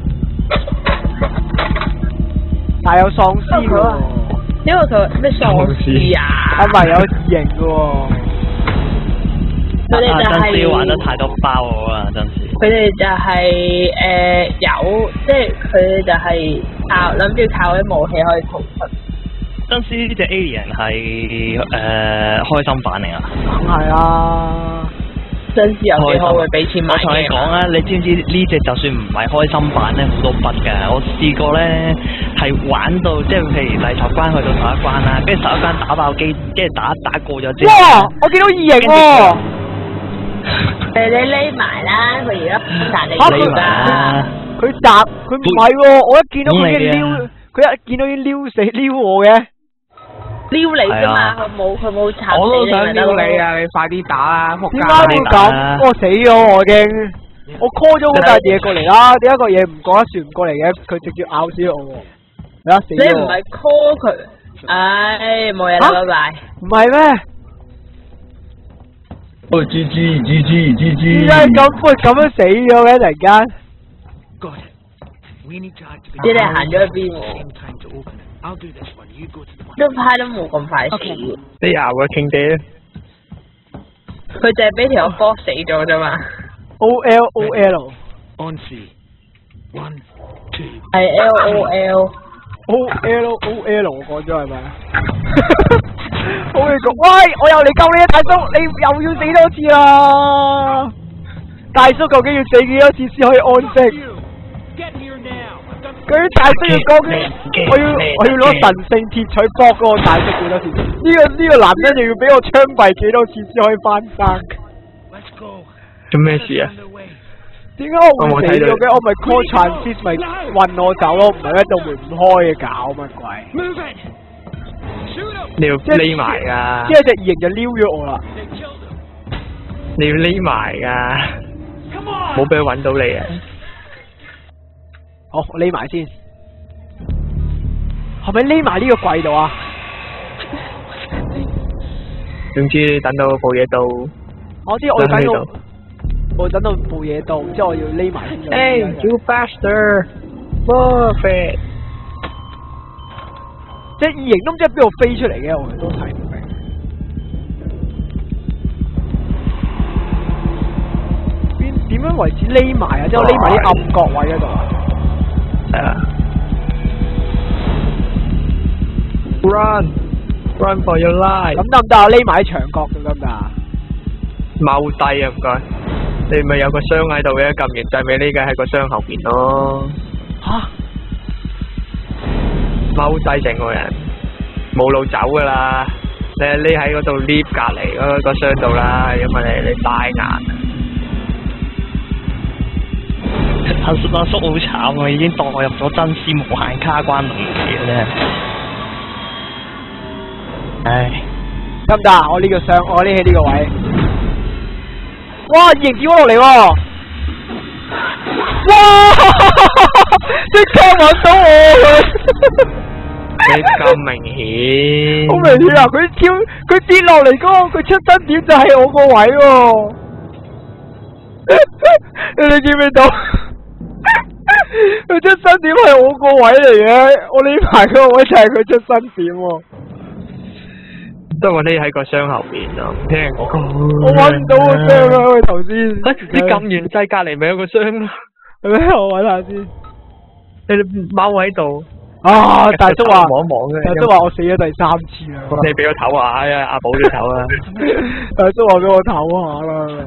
但係有喪屍喎。 因為佢咩喪屍啊？ 係咪有異形嘅喎？ 佢哋就係、 真係玩得太多包我啊！真係。 佢哋就係、是、誒、呃、有，即係佢哋就係靠諗住靠啲武器可以逃出。 真係呢隻 alien 係誒開心版嚟啊！ 梗係啦。 想試有幾可會俾錢買我同你講啊，你知唔知呢只就算唔係開心版咧，好多筆㗎。我試過咧係玩到即係譬如第十關去到十一關啦，跟住十一關打爆機，跟住打打過咗之後。 哇！我見到異形喎。 誒你匿埋啦，佢而家但你匿埋啦。 佢襲，佢唔係喎，我一見到佢已經撩，佢一見到已經撩死撩我嘅。 撩你啫嘛，佢冇佢冇插我都想撩你啊！你快啲打啦，仆街！ 點解會咁？我死咗我已經，我 call 咗嗰笪嘢過嚟啦，點解個嘢唔過得船唔過嚟嘅？佢直接咬死我喎！係啊，死咗！ 你唔係 call 佢，唉冇嘢啦，拜拜。 唔係咩？ 哦，G G G G G G。 點解咁會咁樣死咗嘅？突然間。 知你行咗去邊喎？都拍都冇咁快死。 你咬個傾爹。 佢淨係俾條波死咗啫嘛。 O L O L。 係 L O L。 O L O L 我講咗係咪啊？我哋講，喂，我又嚟救你啊，大叔，你又要死多次啦！大叔究竟要死幾多次先可以安息？佢大叔要講嘅，我要我要攞神聖鐵錘搏嗰個大叔幾多次？呢、這個呢、這個男人又要俾我槍斃幾多次先可以翻生？ 做咩事啊？ 點解我會死咗嘅？我咪 call transit 咪運我走咯，唔係一道門唔開嘅，搞乜鬼？ 你要匿埋噶， 即係隻異形就撩咗我啦。 你要匿埋噶，冇俾佢搵到你啊！ 好，我匿埋先。係咪匿埋呢個櫃度啊？ 總之等到部嘢到。 我知我等到，我等到部嘢到，之後我要匿埋先。 Hey, you faster! Perfect. 即係異形都唔知喺邊度飛出嚟嘅，我哋都睇唔明。邊點樣為止匿埋啊？即係我匿埋啲暗角位嗰度啊？ 係啊。Run, run for your life。咁得唔得啊？匿埋喺牆角度得唔得啊？ 踎低啊，唔該。你咪有個箱喺度嘅，撳完掣咪匿緊喺個箱後邊咯。 吓？ 踎低成個人，冇路走噶啦！你係匿喺嗰度 lift 隔籬嗰個箱度啦，因為你你大眼。 阿叔阿叔好慘啊，已經墮入咗真絲無限卡關輪迴嘅啫。唉， 得唔得啊？我呢個箱，我匿喺呢個位。哇！異形跳落嚟喎！哇！即刻搵到我你咁明顯， 好明顯啊！佢跳，佢跌落嚟嗰個，佢出生點就係我個位喎。你見唔見到？佢出生點係我個位嚟嘅，我呢排嗰個位就係佢出生點喎。 都我匿喺個箱後邊啊！唔聽人講。 我搵唔到個箱啊！佢頭先。 你撳完掣隔籬咪有個箱咯？ 係咩？我搵下先。 你踎喺度。 啊！大叔話， 望一望嘅。 大叔話我死咗第三次啦。 你俾我唞下，哎呀，阿寶你唞啊！ 大叔話俾我唞下啦。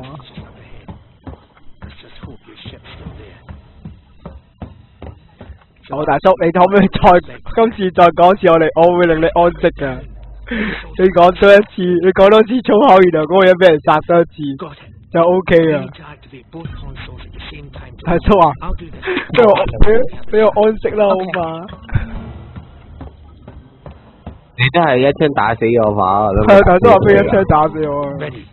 好，大叔，你可唔可以再今次再講一次我哋，我會令你安息噶。你講多一次，你講多次粗口，然後嗰個人俾人殺多一次，就 OK 啦。大叔話，俾我俾俾我安息啦，好嘛？ 你都係一槍打死我吧？ 係啊，大叔話俾一槍打死我。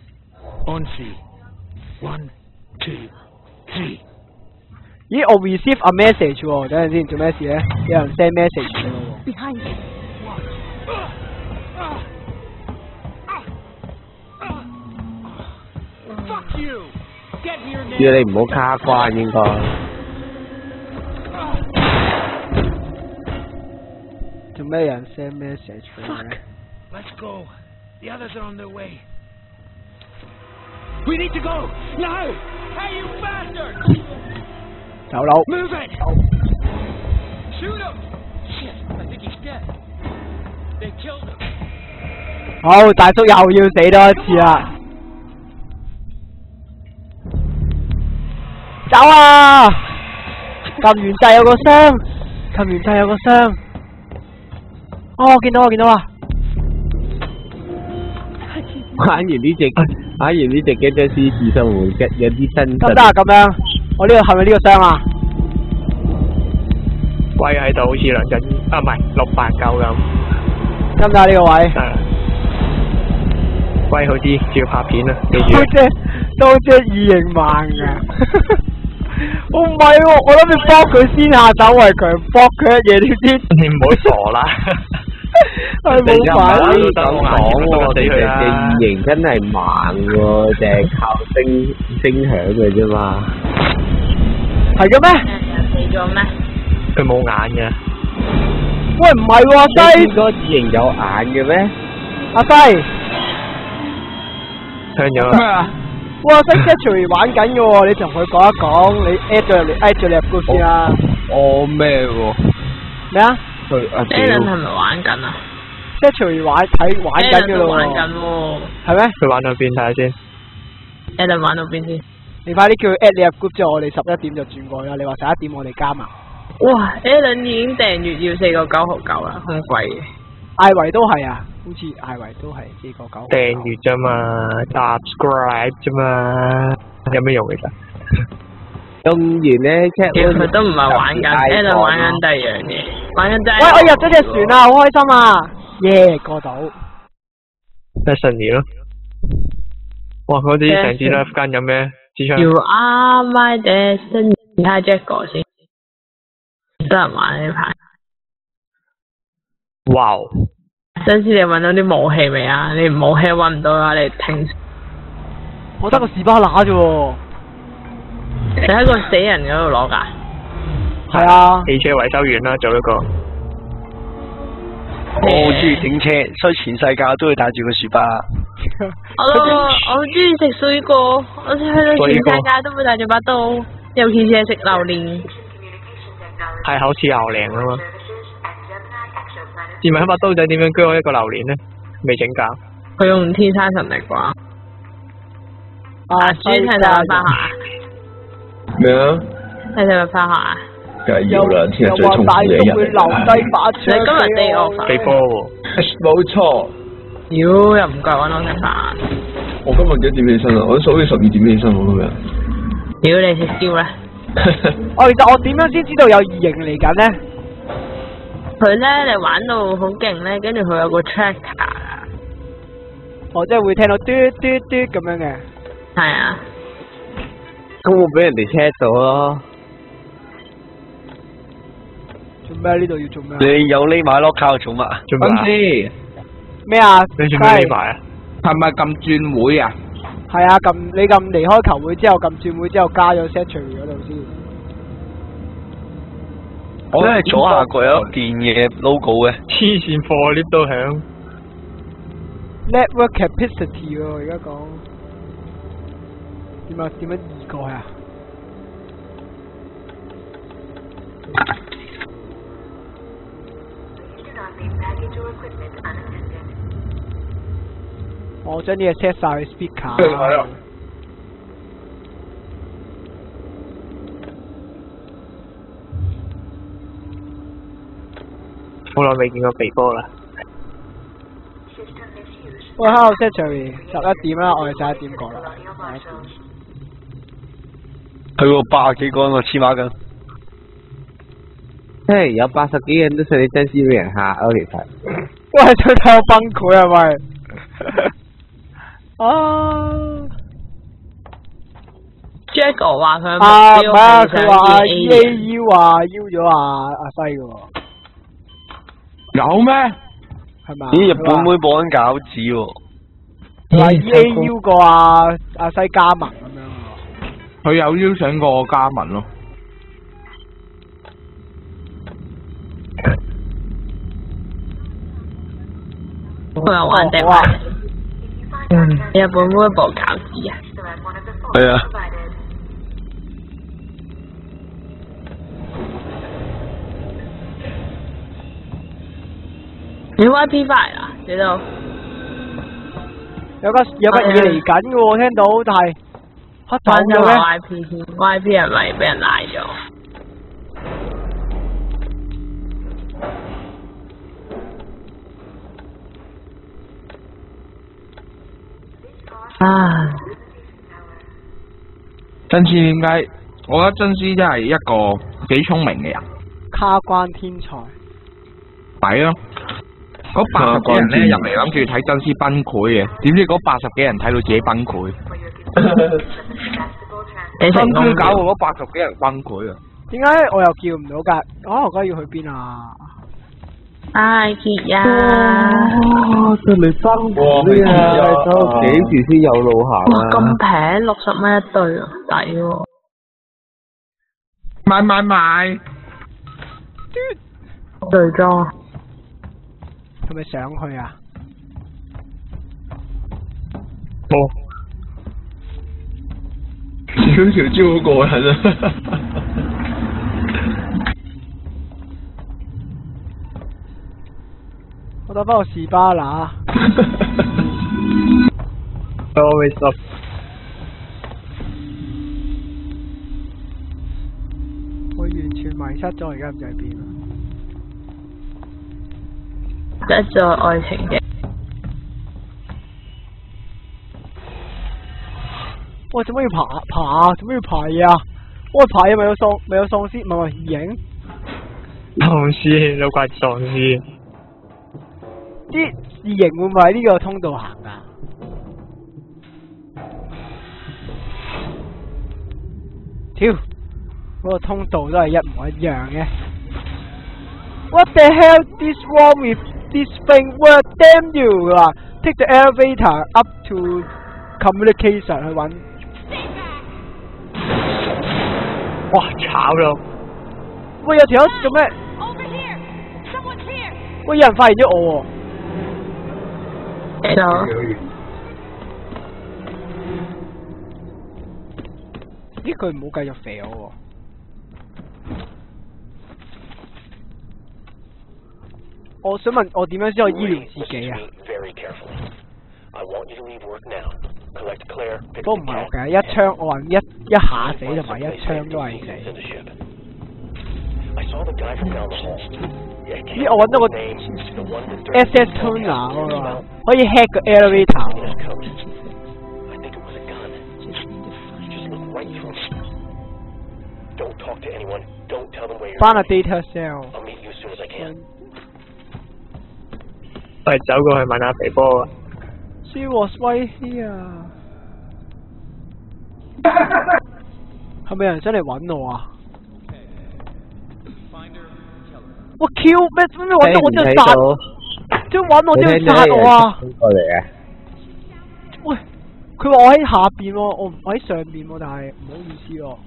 咦，我 receive a message 喎，等陣先，做咩事咧？有人 send message 俾我喎。 叫你唔好卡關應該。 做咩人 send message 俾我咧 ？Let's go. The others are on their way. We need to go now. Hey, you bastard! 走佬。 Move it. Shoot him. Shit, I think he's dead. They killed him. 好，大叔又要死多一次啦。 走啊！撳完掣有個箱，撳完掣有個箱。哦，我見到我見到啦。 玩完呢隻，玩完呢隻嘅隻獅子生活嘅有啲真實。 得唔得啊？咁樣，我呢度係咪呢個箱啊？ 龜喺度好似梁振啊，唔係六八九咁。 得唔得呢個位？ 係。龜好啲，照拍片啊！記住。 多隻多隻異形盲啊！我唔係喎，我諗住幫佢先下手為強，幫佢一嘢點知？ 你唔好傻啦！ 係冇辦法。 可以咁講喎，其實嘅異形真係盲喎，淨係靠聲聲響嘅啫嘛。 係嘅咩？ 死咗咩？ 佢冇眼嘅。 喂，唔係喎，阿西。 你見過異形有眼嘅咩？ 阿西。 香咗。咩啊？ 哇！西 Catcher 玩緊嘅喎，你同佢講一講，你 add 咗入嚟 ，add 咗你入 group 先啦。 我咩喎？ 咩啊？ 佢阿 Alan 係咪玩緊啊 ？Catcher 玩睇玩緊嘅咯喎。 玩緊喎。 係咩？ 佢玩到邊睇下先 ？Alan 玩到邊先？ 你快啲叫佢 add 你入 group 之後，我哋十一點就轉過啦。你話十一點我哋加埋。 哇 ！Alan 已經訂閱要四個九毫九啦，好貴嘅。 艾維都係啊，好似艾維都係四個九。 訂閱啫嘛 ，subscribe 啫嘛，有咩用其實？ 用完咧，其實佢都唔係玩緊 ，Alan 玩緊第二樣嘢，玩緊真係。 喂，我入咗隻船啊，好開心啊！耶，過到。 Destiny 咯。哇！嗰啲成支 left 間有咩支槍 ？You are my destiny， 睇下 Jack 哥先。得人玩呢排。 哇！ 真知你搵到啲武器未啊？你武器搵唔到啊，你停。 我得個士巴拿啫喎。 你喺個死人嗰度攞噶？ 係啊。 汽車維修員啦，做一個。 我好中意整車，所以全世界都會帶住個士巴。 我我好中意食水果，我去到全世界都會帶住把刀，尤其是係食榴蓮。 係好似榴蓮啊嘛。試問一把刀仔點樣鋸開一個榴蓮呢？未整教。 佢用天生神力啩。啊，豬睇睇有翻學啊？ 咩啊？ 睇睇有翻學啊？ 梗係要啦，天係最痛苦嘅一日。 會留低把槍。 你今日 day off 飛波喎。 冇錯。 妖，又唔夠揾我食飯。 我今日幾點起身啊？我數起十二點起身我今日。 屌你食蕉啦！ 我其實我點樣先知道有異形嚟緊呢？ 佢咧，你玩到好勁咧，跟住佢有個 tracker 啊。 哦，即係會聽到嘟嘟嘟咁樣嘅。 係啊。 咁會俾人哋 check 到咯。 做咩？呢度要做咩？ 你有匿埋 lock 卡做乜啊？ 做乜啊？ 咩啊？ 你做咩匿埋啊？ 係咪撳轉會啊？ 係啊，撳你撳離開球會之後，撳轉會之後加咗 Saturday 嗰度先。 我咧左下角有電嘅 logo 嘅。 黐線貨 lift 都響。 Network capacity 喎，而家講。點啊？點樣移過去啊？我將啲嘢 set 晒去 speaker。 係啊。 好耐未見過肥波啦。 喂 ，Hello Saturday，十一點啦，我哋十一點過啦。 去過八十幾個喎，黐孖筋。 嘿，有八十幾人都信你真係俾人嚇咯，其實。 喂，真係我崩潰係咪？啊 ！Jack 話佢啊，唔係啊，佢話 E A U 啊，邀咗阿阿西嘅喎。 有咩？ 係咪？ 咦，日本妹播緊餃子喎。 佢話 E A U 個阿阿西加盟咁樣喎。 佢有邀請過我加盟咯。 佢又玩定玩。嗯，日本妹播餃子啊。 係啊。 你 Y P 翻嚟啦，你度有個有個嘢嚟緊嘅喎，聽到，但係嚇走關咗咗咩 Y P 添 ，Y P 係咪俾人賴咗？唉， 真絲點解？我覺得真絲真係一個幾聰明嘅人。 卡關天才。 抵咯！嗰八十幾人咧入嚟諗住睇真絲崩潰嘅，點知嗰八十幾人睇到自己崩潰。真絲搞到嗰八十幾人崩潰啊！ 點解我又叫唔到㗎？哦，我而家要去邊啊？ 唉，傑呀！ 哇！佢咪崩潰啊！走幾時先有路行啊？ 哇！咁平，六十蚊一對啊，抵喎！ 買買買！ 對裝。 係咪上去啊？ 冇。小條蕉好過癮啊！ 我打翻個士巴拿。 我未執。 我完全迷失咗，而家唔知喺邊啊！ 一座愛情嘅。 喂，做乜要爬爬？做乜要爬嘢啊？喂，爬嘢咪有喪咪有喪屍，唔係唔係異形？ 喪屍都怪喪屍。 啲異形會唔會喺呢個通道行㗎？屌，嗰個通道都係一模一樣嘅。What the hell is wrong with this thing? Well, damn you! 啊 ，take the elevator up to communication 去揾。 哇！炒咯！ 喂，有條友做咩？喂，有人發現咗我喎。 喺度。 咦？佢唔好繼續肥我喎。我想問我點樣先可以醫療自己啊？都唔係我嘅，一槍我話一一下死同埋一槍都係死。咦！我揾到個 S S tuner 喎，可以 hack 個 elevator 喎。翻個 data cell。 我哋走過去問下肥波啊。 She was right here。係咪有人真嚟揾我啊？我 Q 咩咩揾到我真係殺，即係揾我真係殺我啊！ 過嚟啊！ 喂，佢話我喺下邊喎，我唔喺上邊喎，但係唔好意思喎。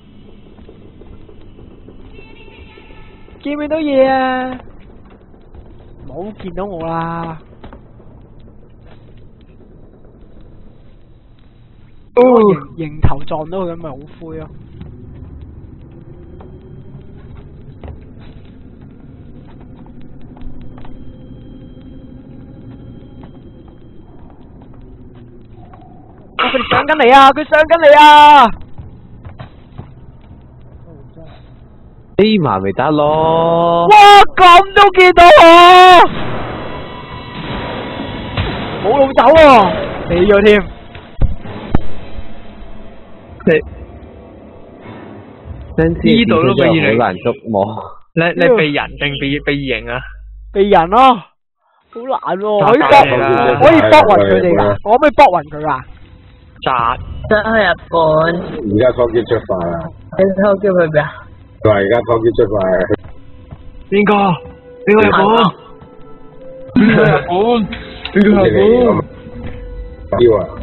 見唔見到嘢啊？冇見到我啦。哦，迎迎頭撞到佢咁咪好灰咯。哇！佢哋上緊嚟啊！佢上緊嚟啊！ 匿埋咪得咯。 哇！咁都見到我，冇路走啊！死咗添。 你呢度都俾你好難捉摸。 你你避人定避避異形啊？ 避人咯，好難喎！可以搏，可以搏暈佢哋噶，我可唔可以搏暈佢啊？ 殺！ 想去日本。 而家拖機出發啊！ 你拖機去邊啊？ 佢話而家拖機出發。 邊個？邊個日本？邊個日本？邊個日本？ 標啊！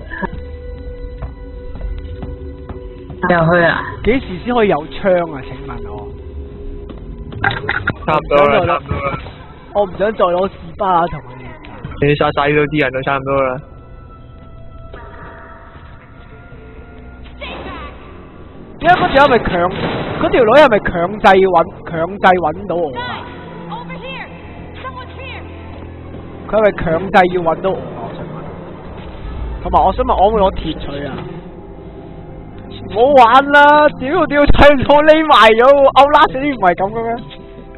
又去啊？ 幾時先可以有槍啊？請問我。 差唔多啦，差唔多啦。 我唔想再攞士巴拿同佢哋。 你殺晒嗰啲人都差唔多啦。 點解嗰條係咪強？嗰條女係咪強制揾強制揾到我啊？佢係咪強制要揾到我？我想問。同埋我想問，我會攞鐵錘啊？ 唔好玩啦！屌屌睇我匿埋咗，歐拉死唔係咁嘅咩？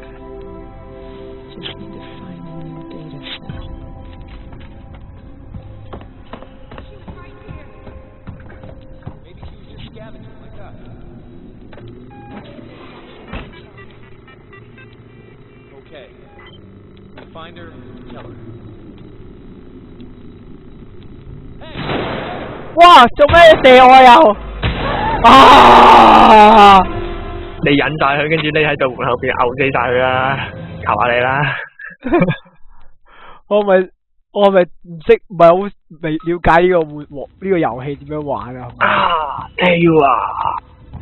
Find her, tell her. 哇！做咩射我又？啊！ 你引晒佢，跟住匿喺度門後邊漚死晒佢啦！求下你啦！ 我咪我咪唔識，唔係好未了解呢個活呢、呢個遊戲點樣玩啊！ 啊！屌啊！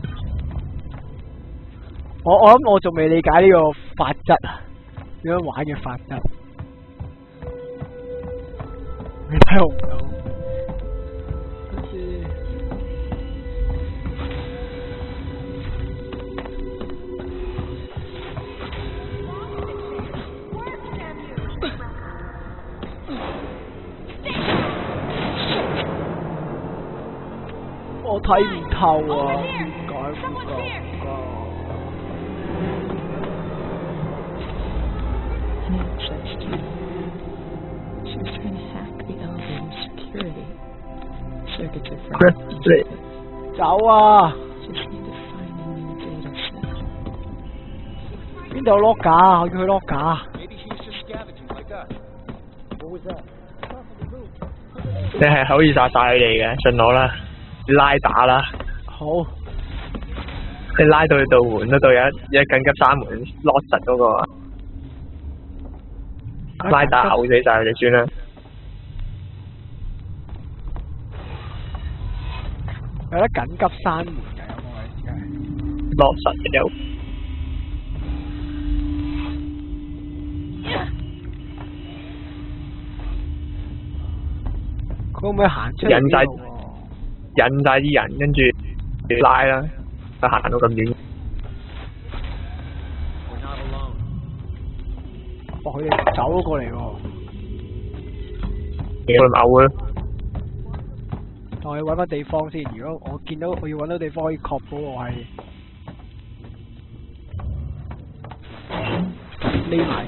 我我諗我仲未理解呢個法則啊！ 點樣玩嘅法則？你睇我唔到。我睇唔透啊！點解會咁㗎？ She was trying to hack the elevator security circuits are fried. 走啊！ Just need to find a new data set. 邊度 lock 架啊？我要去 lock 架啊！ Maybe she was just scavenging like us. What was that? 你係可以殺晒佢哋嘅，信我啦！你拉打啦！ 好。 你拉到去道門嗰度有一一緊急閂門 lock 實嗰個。 拉打漚死晒佢哋算啦。 有得緊急閂門嘅有冇位置？ 落實嘅有。 佢可唔可以行出嚟？ 引晒引晒啲人，跟住拉啦，就行到咁遠。 哇！佢哋走咗過嚟喎， 過嚟嘔啦！ 我要揾翻地方先。如果我見到我要揾到地方可以確保我係匿埋。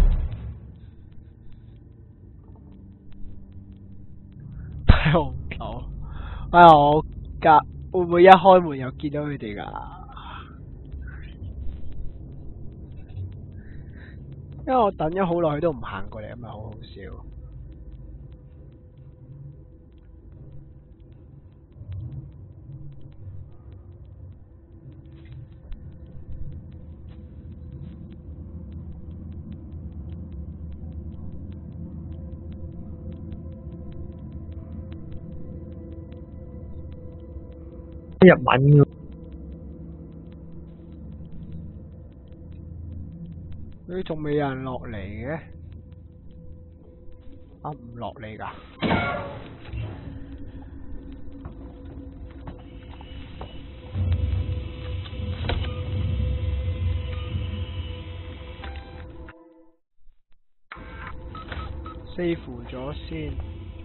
睇我唔到。哎呀！我隔會唔會一開門又見到佢哋㗎？ 因為我等咗好耐，佢都唔行過嚟，咁咪好好笑。 日文嘅。 佢仲未有人落嚟嘅，啊唔落嚟㗎？save咗先。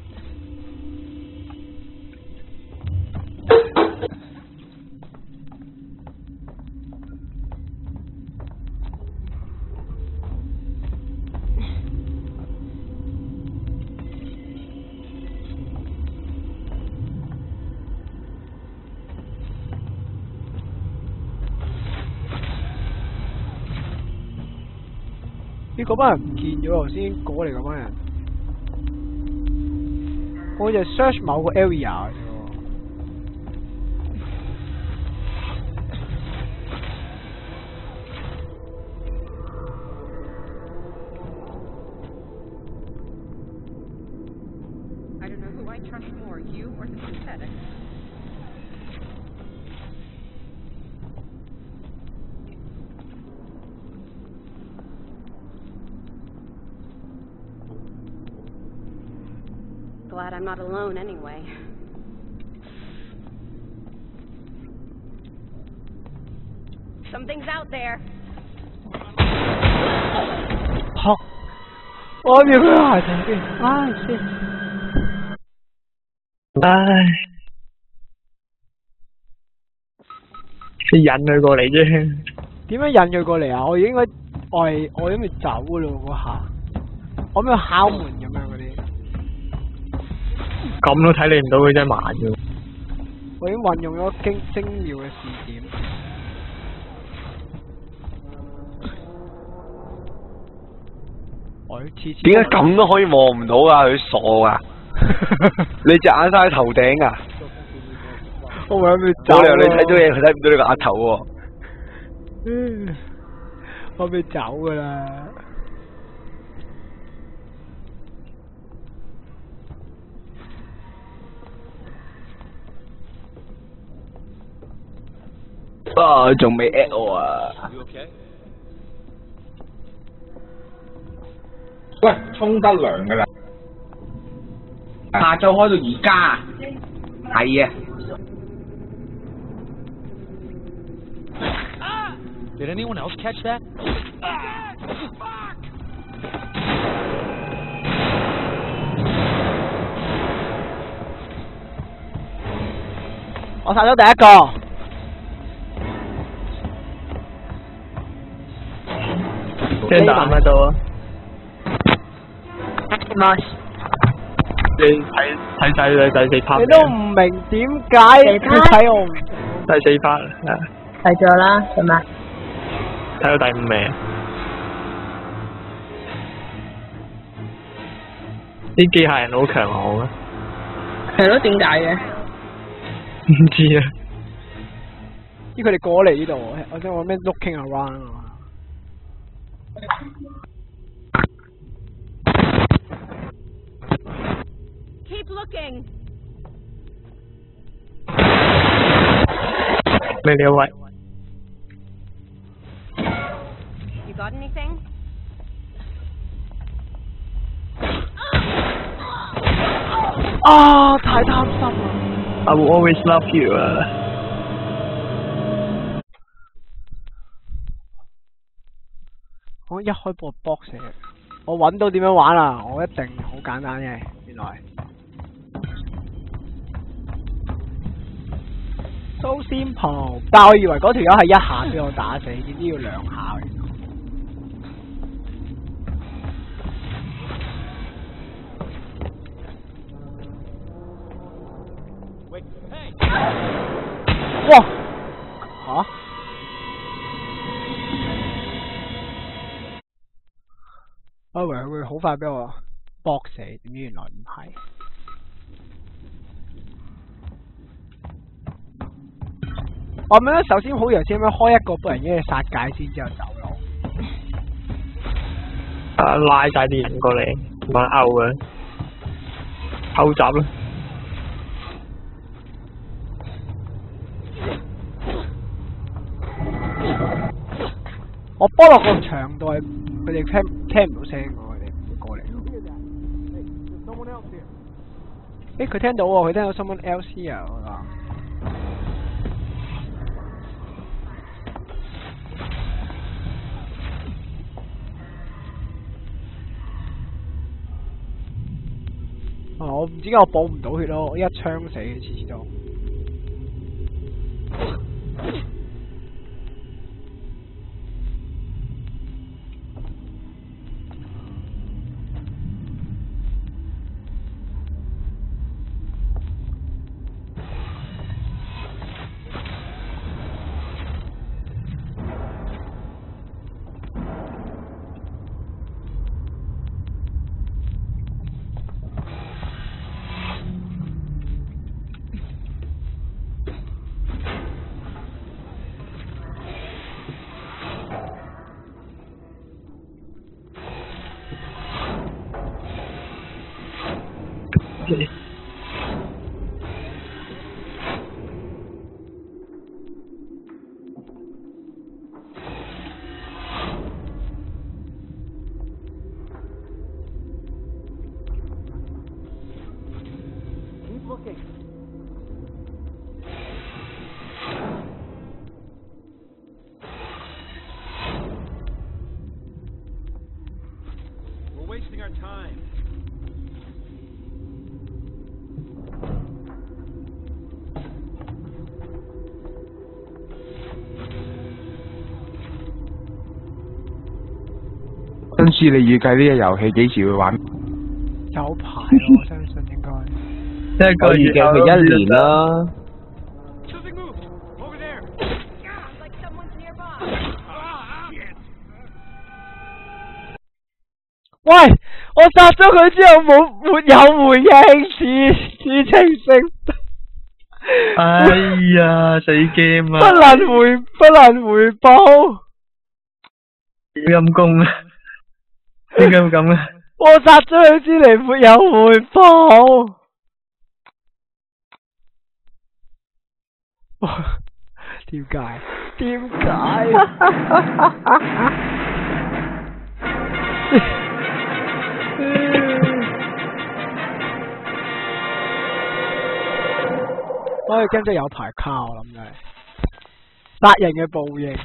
呢嗰班人唔見咗，頭先過嚟嗰班人，我就 search 某個 area 啫喎。 I don't know who I trust more, you or the synthetic. Glad I'm not alone anyway. Something's out there. 好，我要佢行上邊，唉先。 唉。 你引佢過嚟啫。 點樣引佢過嚟啊？我應該我係我應該走噶咯嗰下，我咩敲門咁樣嗰啲。 咁都睇你唔到佢真係慢嘅。 我已經運用咗精精妙嘅視點。我黐黐。 點解咁都可以望唔到啊？佢傻啊！你隻眼生喺頭頂啊！ 我咪諗住走。 冇理由你睇到嘢，佢睇唔到你個額頭喎。 嗯，我咪走噶啦。 啊，仲未 at 我啊！ 喂，沖得涼噶啦，下晝開到而家，係啊。 Did anyone else catch that? 我殺咗第一個。 張彈喺度啊！ nice。 你睇睇晒佢第四 part。 你都唔明點解你睇我唔第四 part 係。 睇咗啦，係咪？ 睇到第五未？啲機械人好強悍啊！ 係咯，點解嘅？ 唔知啊。 咦？佢哋過嚟呢度，我想話咩 looking around 啊？ Keep looking. 咩呢位 You got anything? 啊！太貪心啦 ！I will always love you 啊！ 我一開播 box 嚟，我揾到點樣玩啦！我一定好簡單嘅，原來。So simple， 但我以為嗰條友係一下俾我打死，點知要兩下嘅。哇！吓？我以為佢會好快俾我搏死，點知原來唔係。我諗咧，首先好似頭先咁樣開一個不人嘅殺界先，之後走佬。 啊！拉晒啲人過嚟，玩勾嘅，偷襲啦！ 我波落個牆度，佢哋聽聽唔到聲喎，佢哋唔會過嚟咯。誒，佢聽到喎，佢聽到 someone else here 啊！啊！我唔知點解我補唔到血咯，我一槍死嘅次次都。 Wasting our time. 僵尸，你預計呢個遊戲幾時會玩？ 有排咯，我相信應該。 即係我預計佢一年啦。 喂！我殺咗佢之後冇沒有回應，此此情性。 哎呀，死 game 啊！ 不能回不能回報。 陰公啊！點解會咁啊？ 我殺咗佢先嚟，沒有回報。點解？點解？我哋跟住有排卡，我諗真係殺人嘅報應。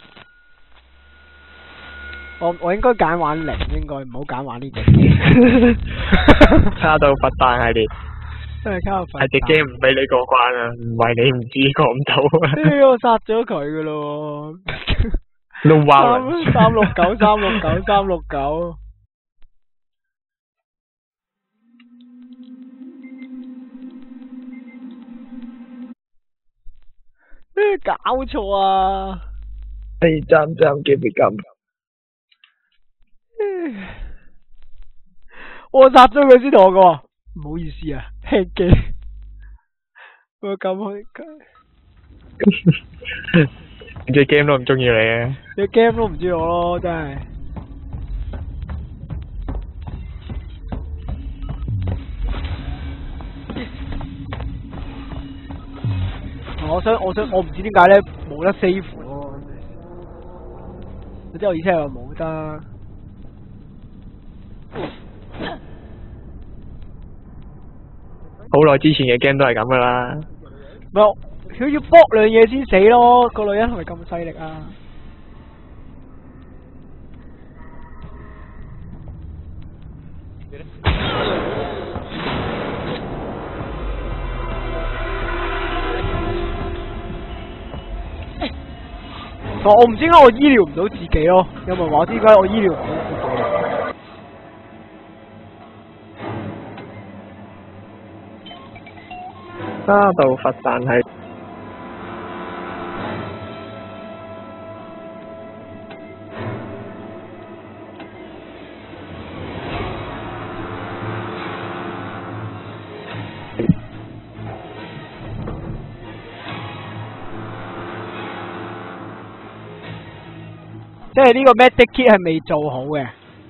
我我應該揀玩零，應該唔好揀玩呢隻。 卡到佛誕系列， 真係卡到佛誕。 係隻 game 唔俾你過關啊，唔係你唔知過唔到啊。 哎我殺咗佢噶咯。 No warrant。 三六九三六九三六九。咩搞錯啊！ 你站站嘅別咁。 我殺咗佢先同我講，唔好意思啊，吃機。我咁開佢。 隻 game 都唔中意你啊！ 隻 game 都唔中意我咯，真係。我想，我想，我唔知點解咧，冇得 save 咯。即係我意思係話冇得。 好耐之前嘅 game 都係咁噶啦。 唔係，佢要搏兩嘢先死咯。個女人係咪咁犀利啊？我唔知點解我醫療唔到自己咯，有冇話點解我醫療唔到自己？ 沙道佛誕係即係呢個 medic kit 係未做好嘅。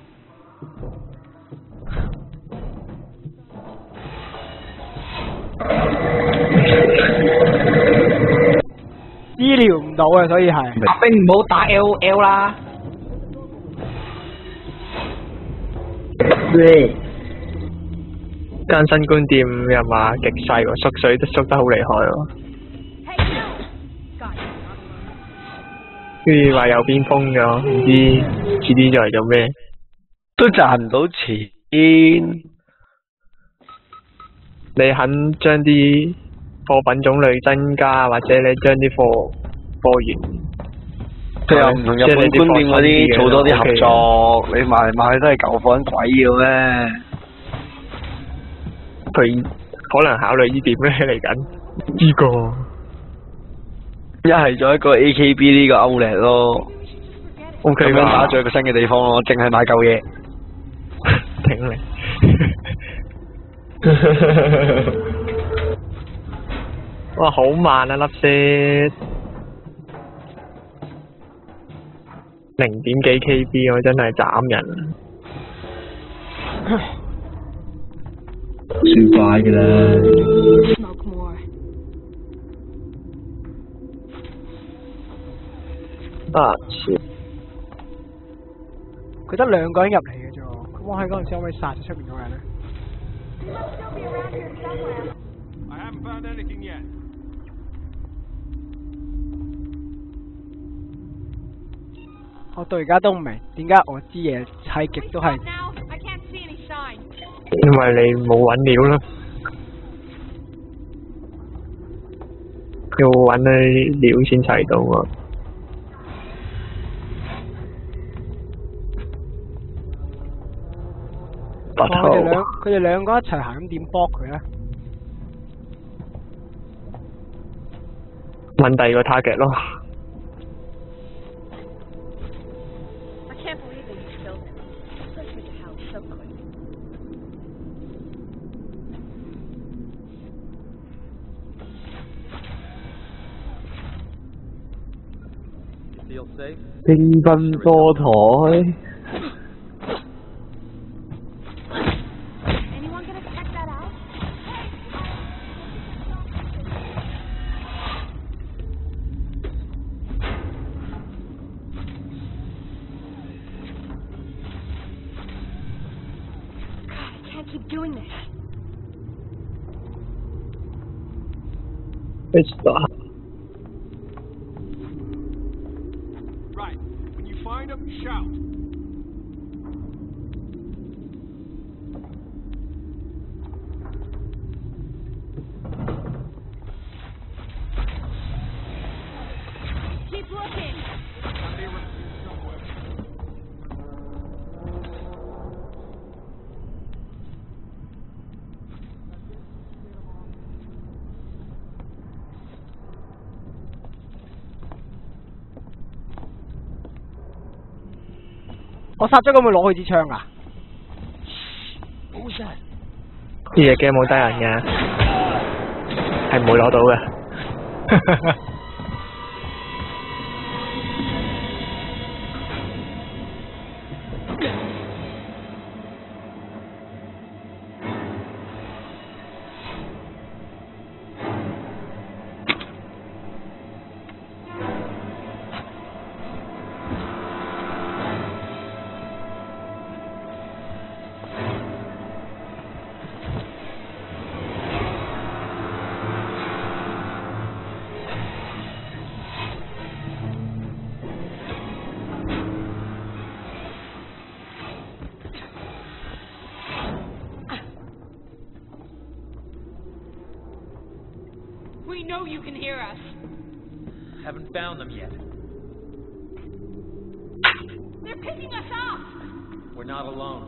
醫療唔到嘅，所以係。 阿兵唔好打 L O L 啦。 間新冠店又話極細喎，縮水都縮得好厲害喎。跟住話有邊封咗，唔知遲啲就嚟做咩？ 都賺唔到錢。 你肯將啲貨品種類增加，或者你將啲貨貨源， 佢又唔同日本官店嗰啲做多啲合作，你賣嚟賣去都係舊貨鬼嘅咩？ 佢可能考慮呢點咧嚟緊呢個。 一係做一個 A K B 呢個歐力咯 ，OK 咁樣打咗一個新嘅地方咯，淨係買舊嘢， 頂你！哇，好慢啊粒色，零點幾 K B 我真係斬人， 算快㗎啦。 啊！ 佢得兩個人入嚟嘅啫，咁我喺嗰陣時可唔可以殺咗出面嗰個人咧？ I haven't found anything yet. 我到而家都唔明點解我知嘢砌極都係。 因為你冇揾料咯，要揾啲料先砌到啊！ 白佢哋兩佢哋兩個一齊行咁點搏佢咧？ 問第二個 target 咯。 I can't believe that you killed him. Especially the house so quick. Feel safe? 乒乓波台。 Anyone gonna check that out? God, I can't keep doing this. It's that. Right. When you find him, shout. Keep looking. somewhere. 我殺咗佢會攞佢支槍啊？ 呢隻 game 冇得人嘅，係唔會攞到嘅。 We know you can hear us. Haven't found them yet. They're picking us off. We're not alone.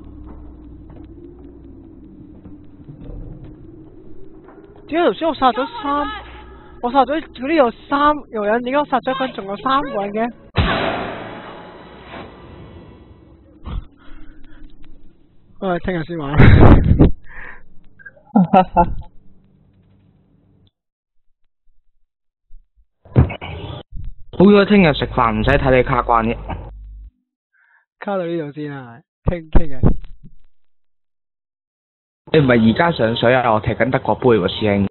點解頭先我殺咗三？我殺咗嗰啲有三個人，點解我殺咗一個人仲有三個人嘅？唉，聽日先玩。 好咗聽日食飯唔使睇你卡關啫。 卡到呢度先啊，傾傾啊。 你唔係而家上水啊？我踢緊德國杯喎，師兄。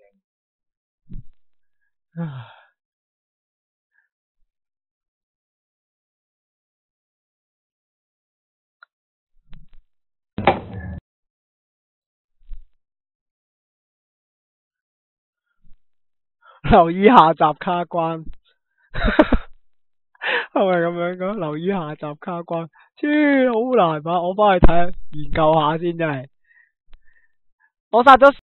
留意下集卡關。係咪咁樣講？留意下集卡關，超好難吧？我翻去睇研究下先，真係。我殺咗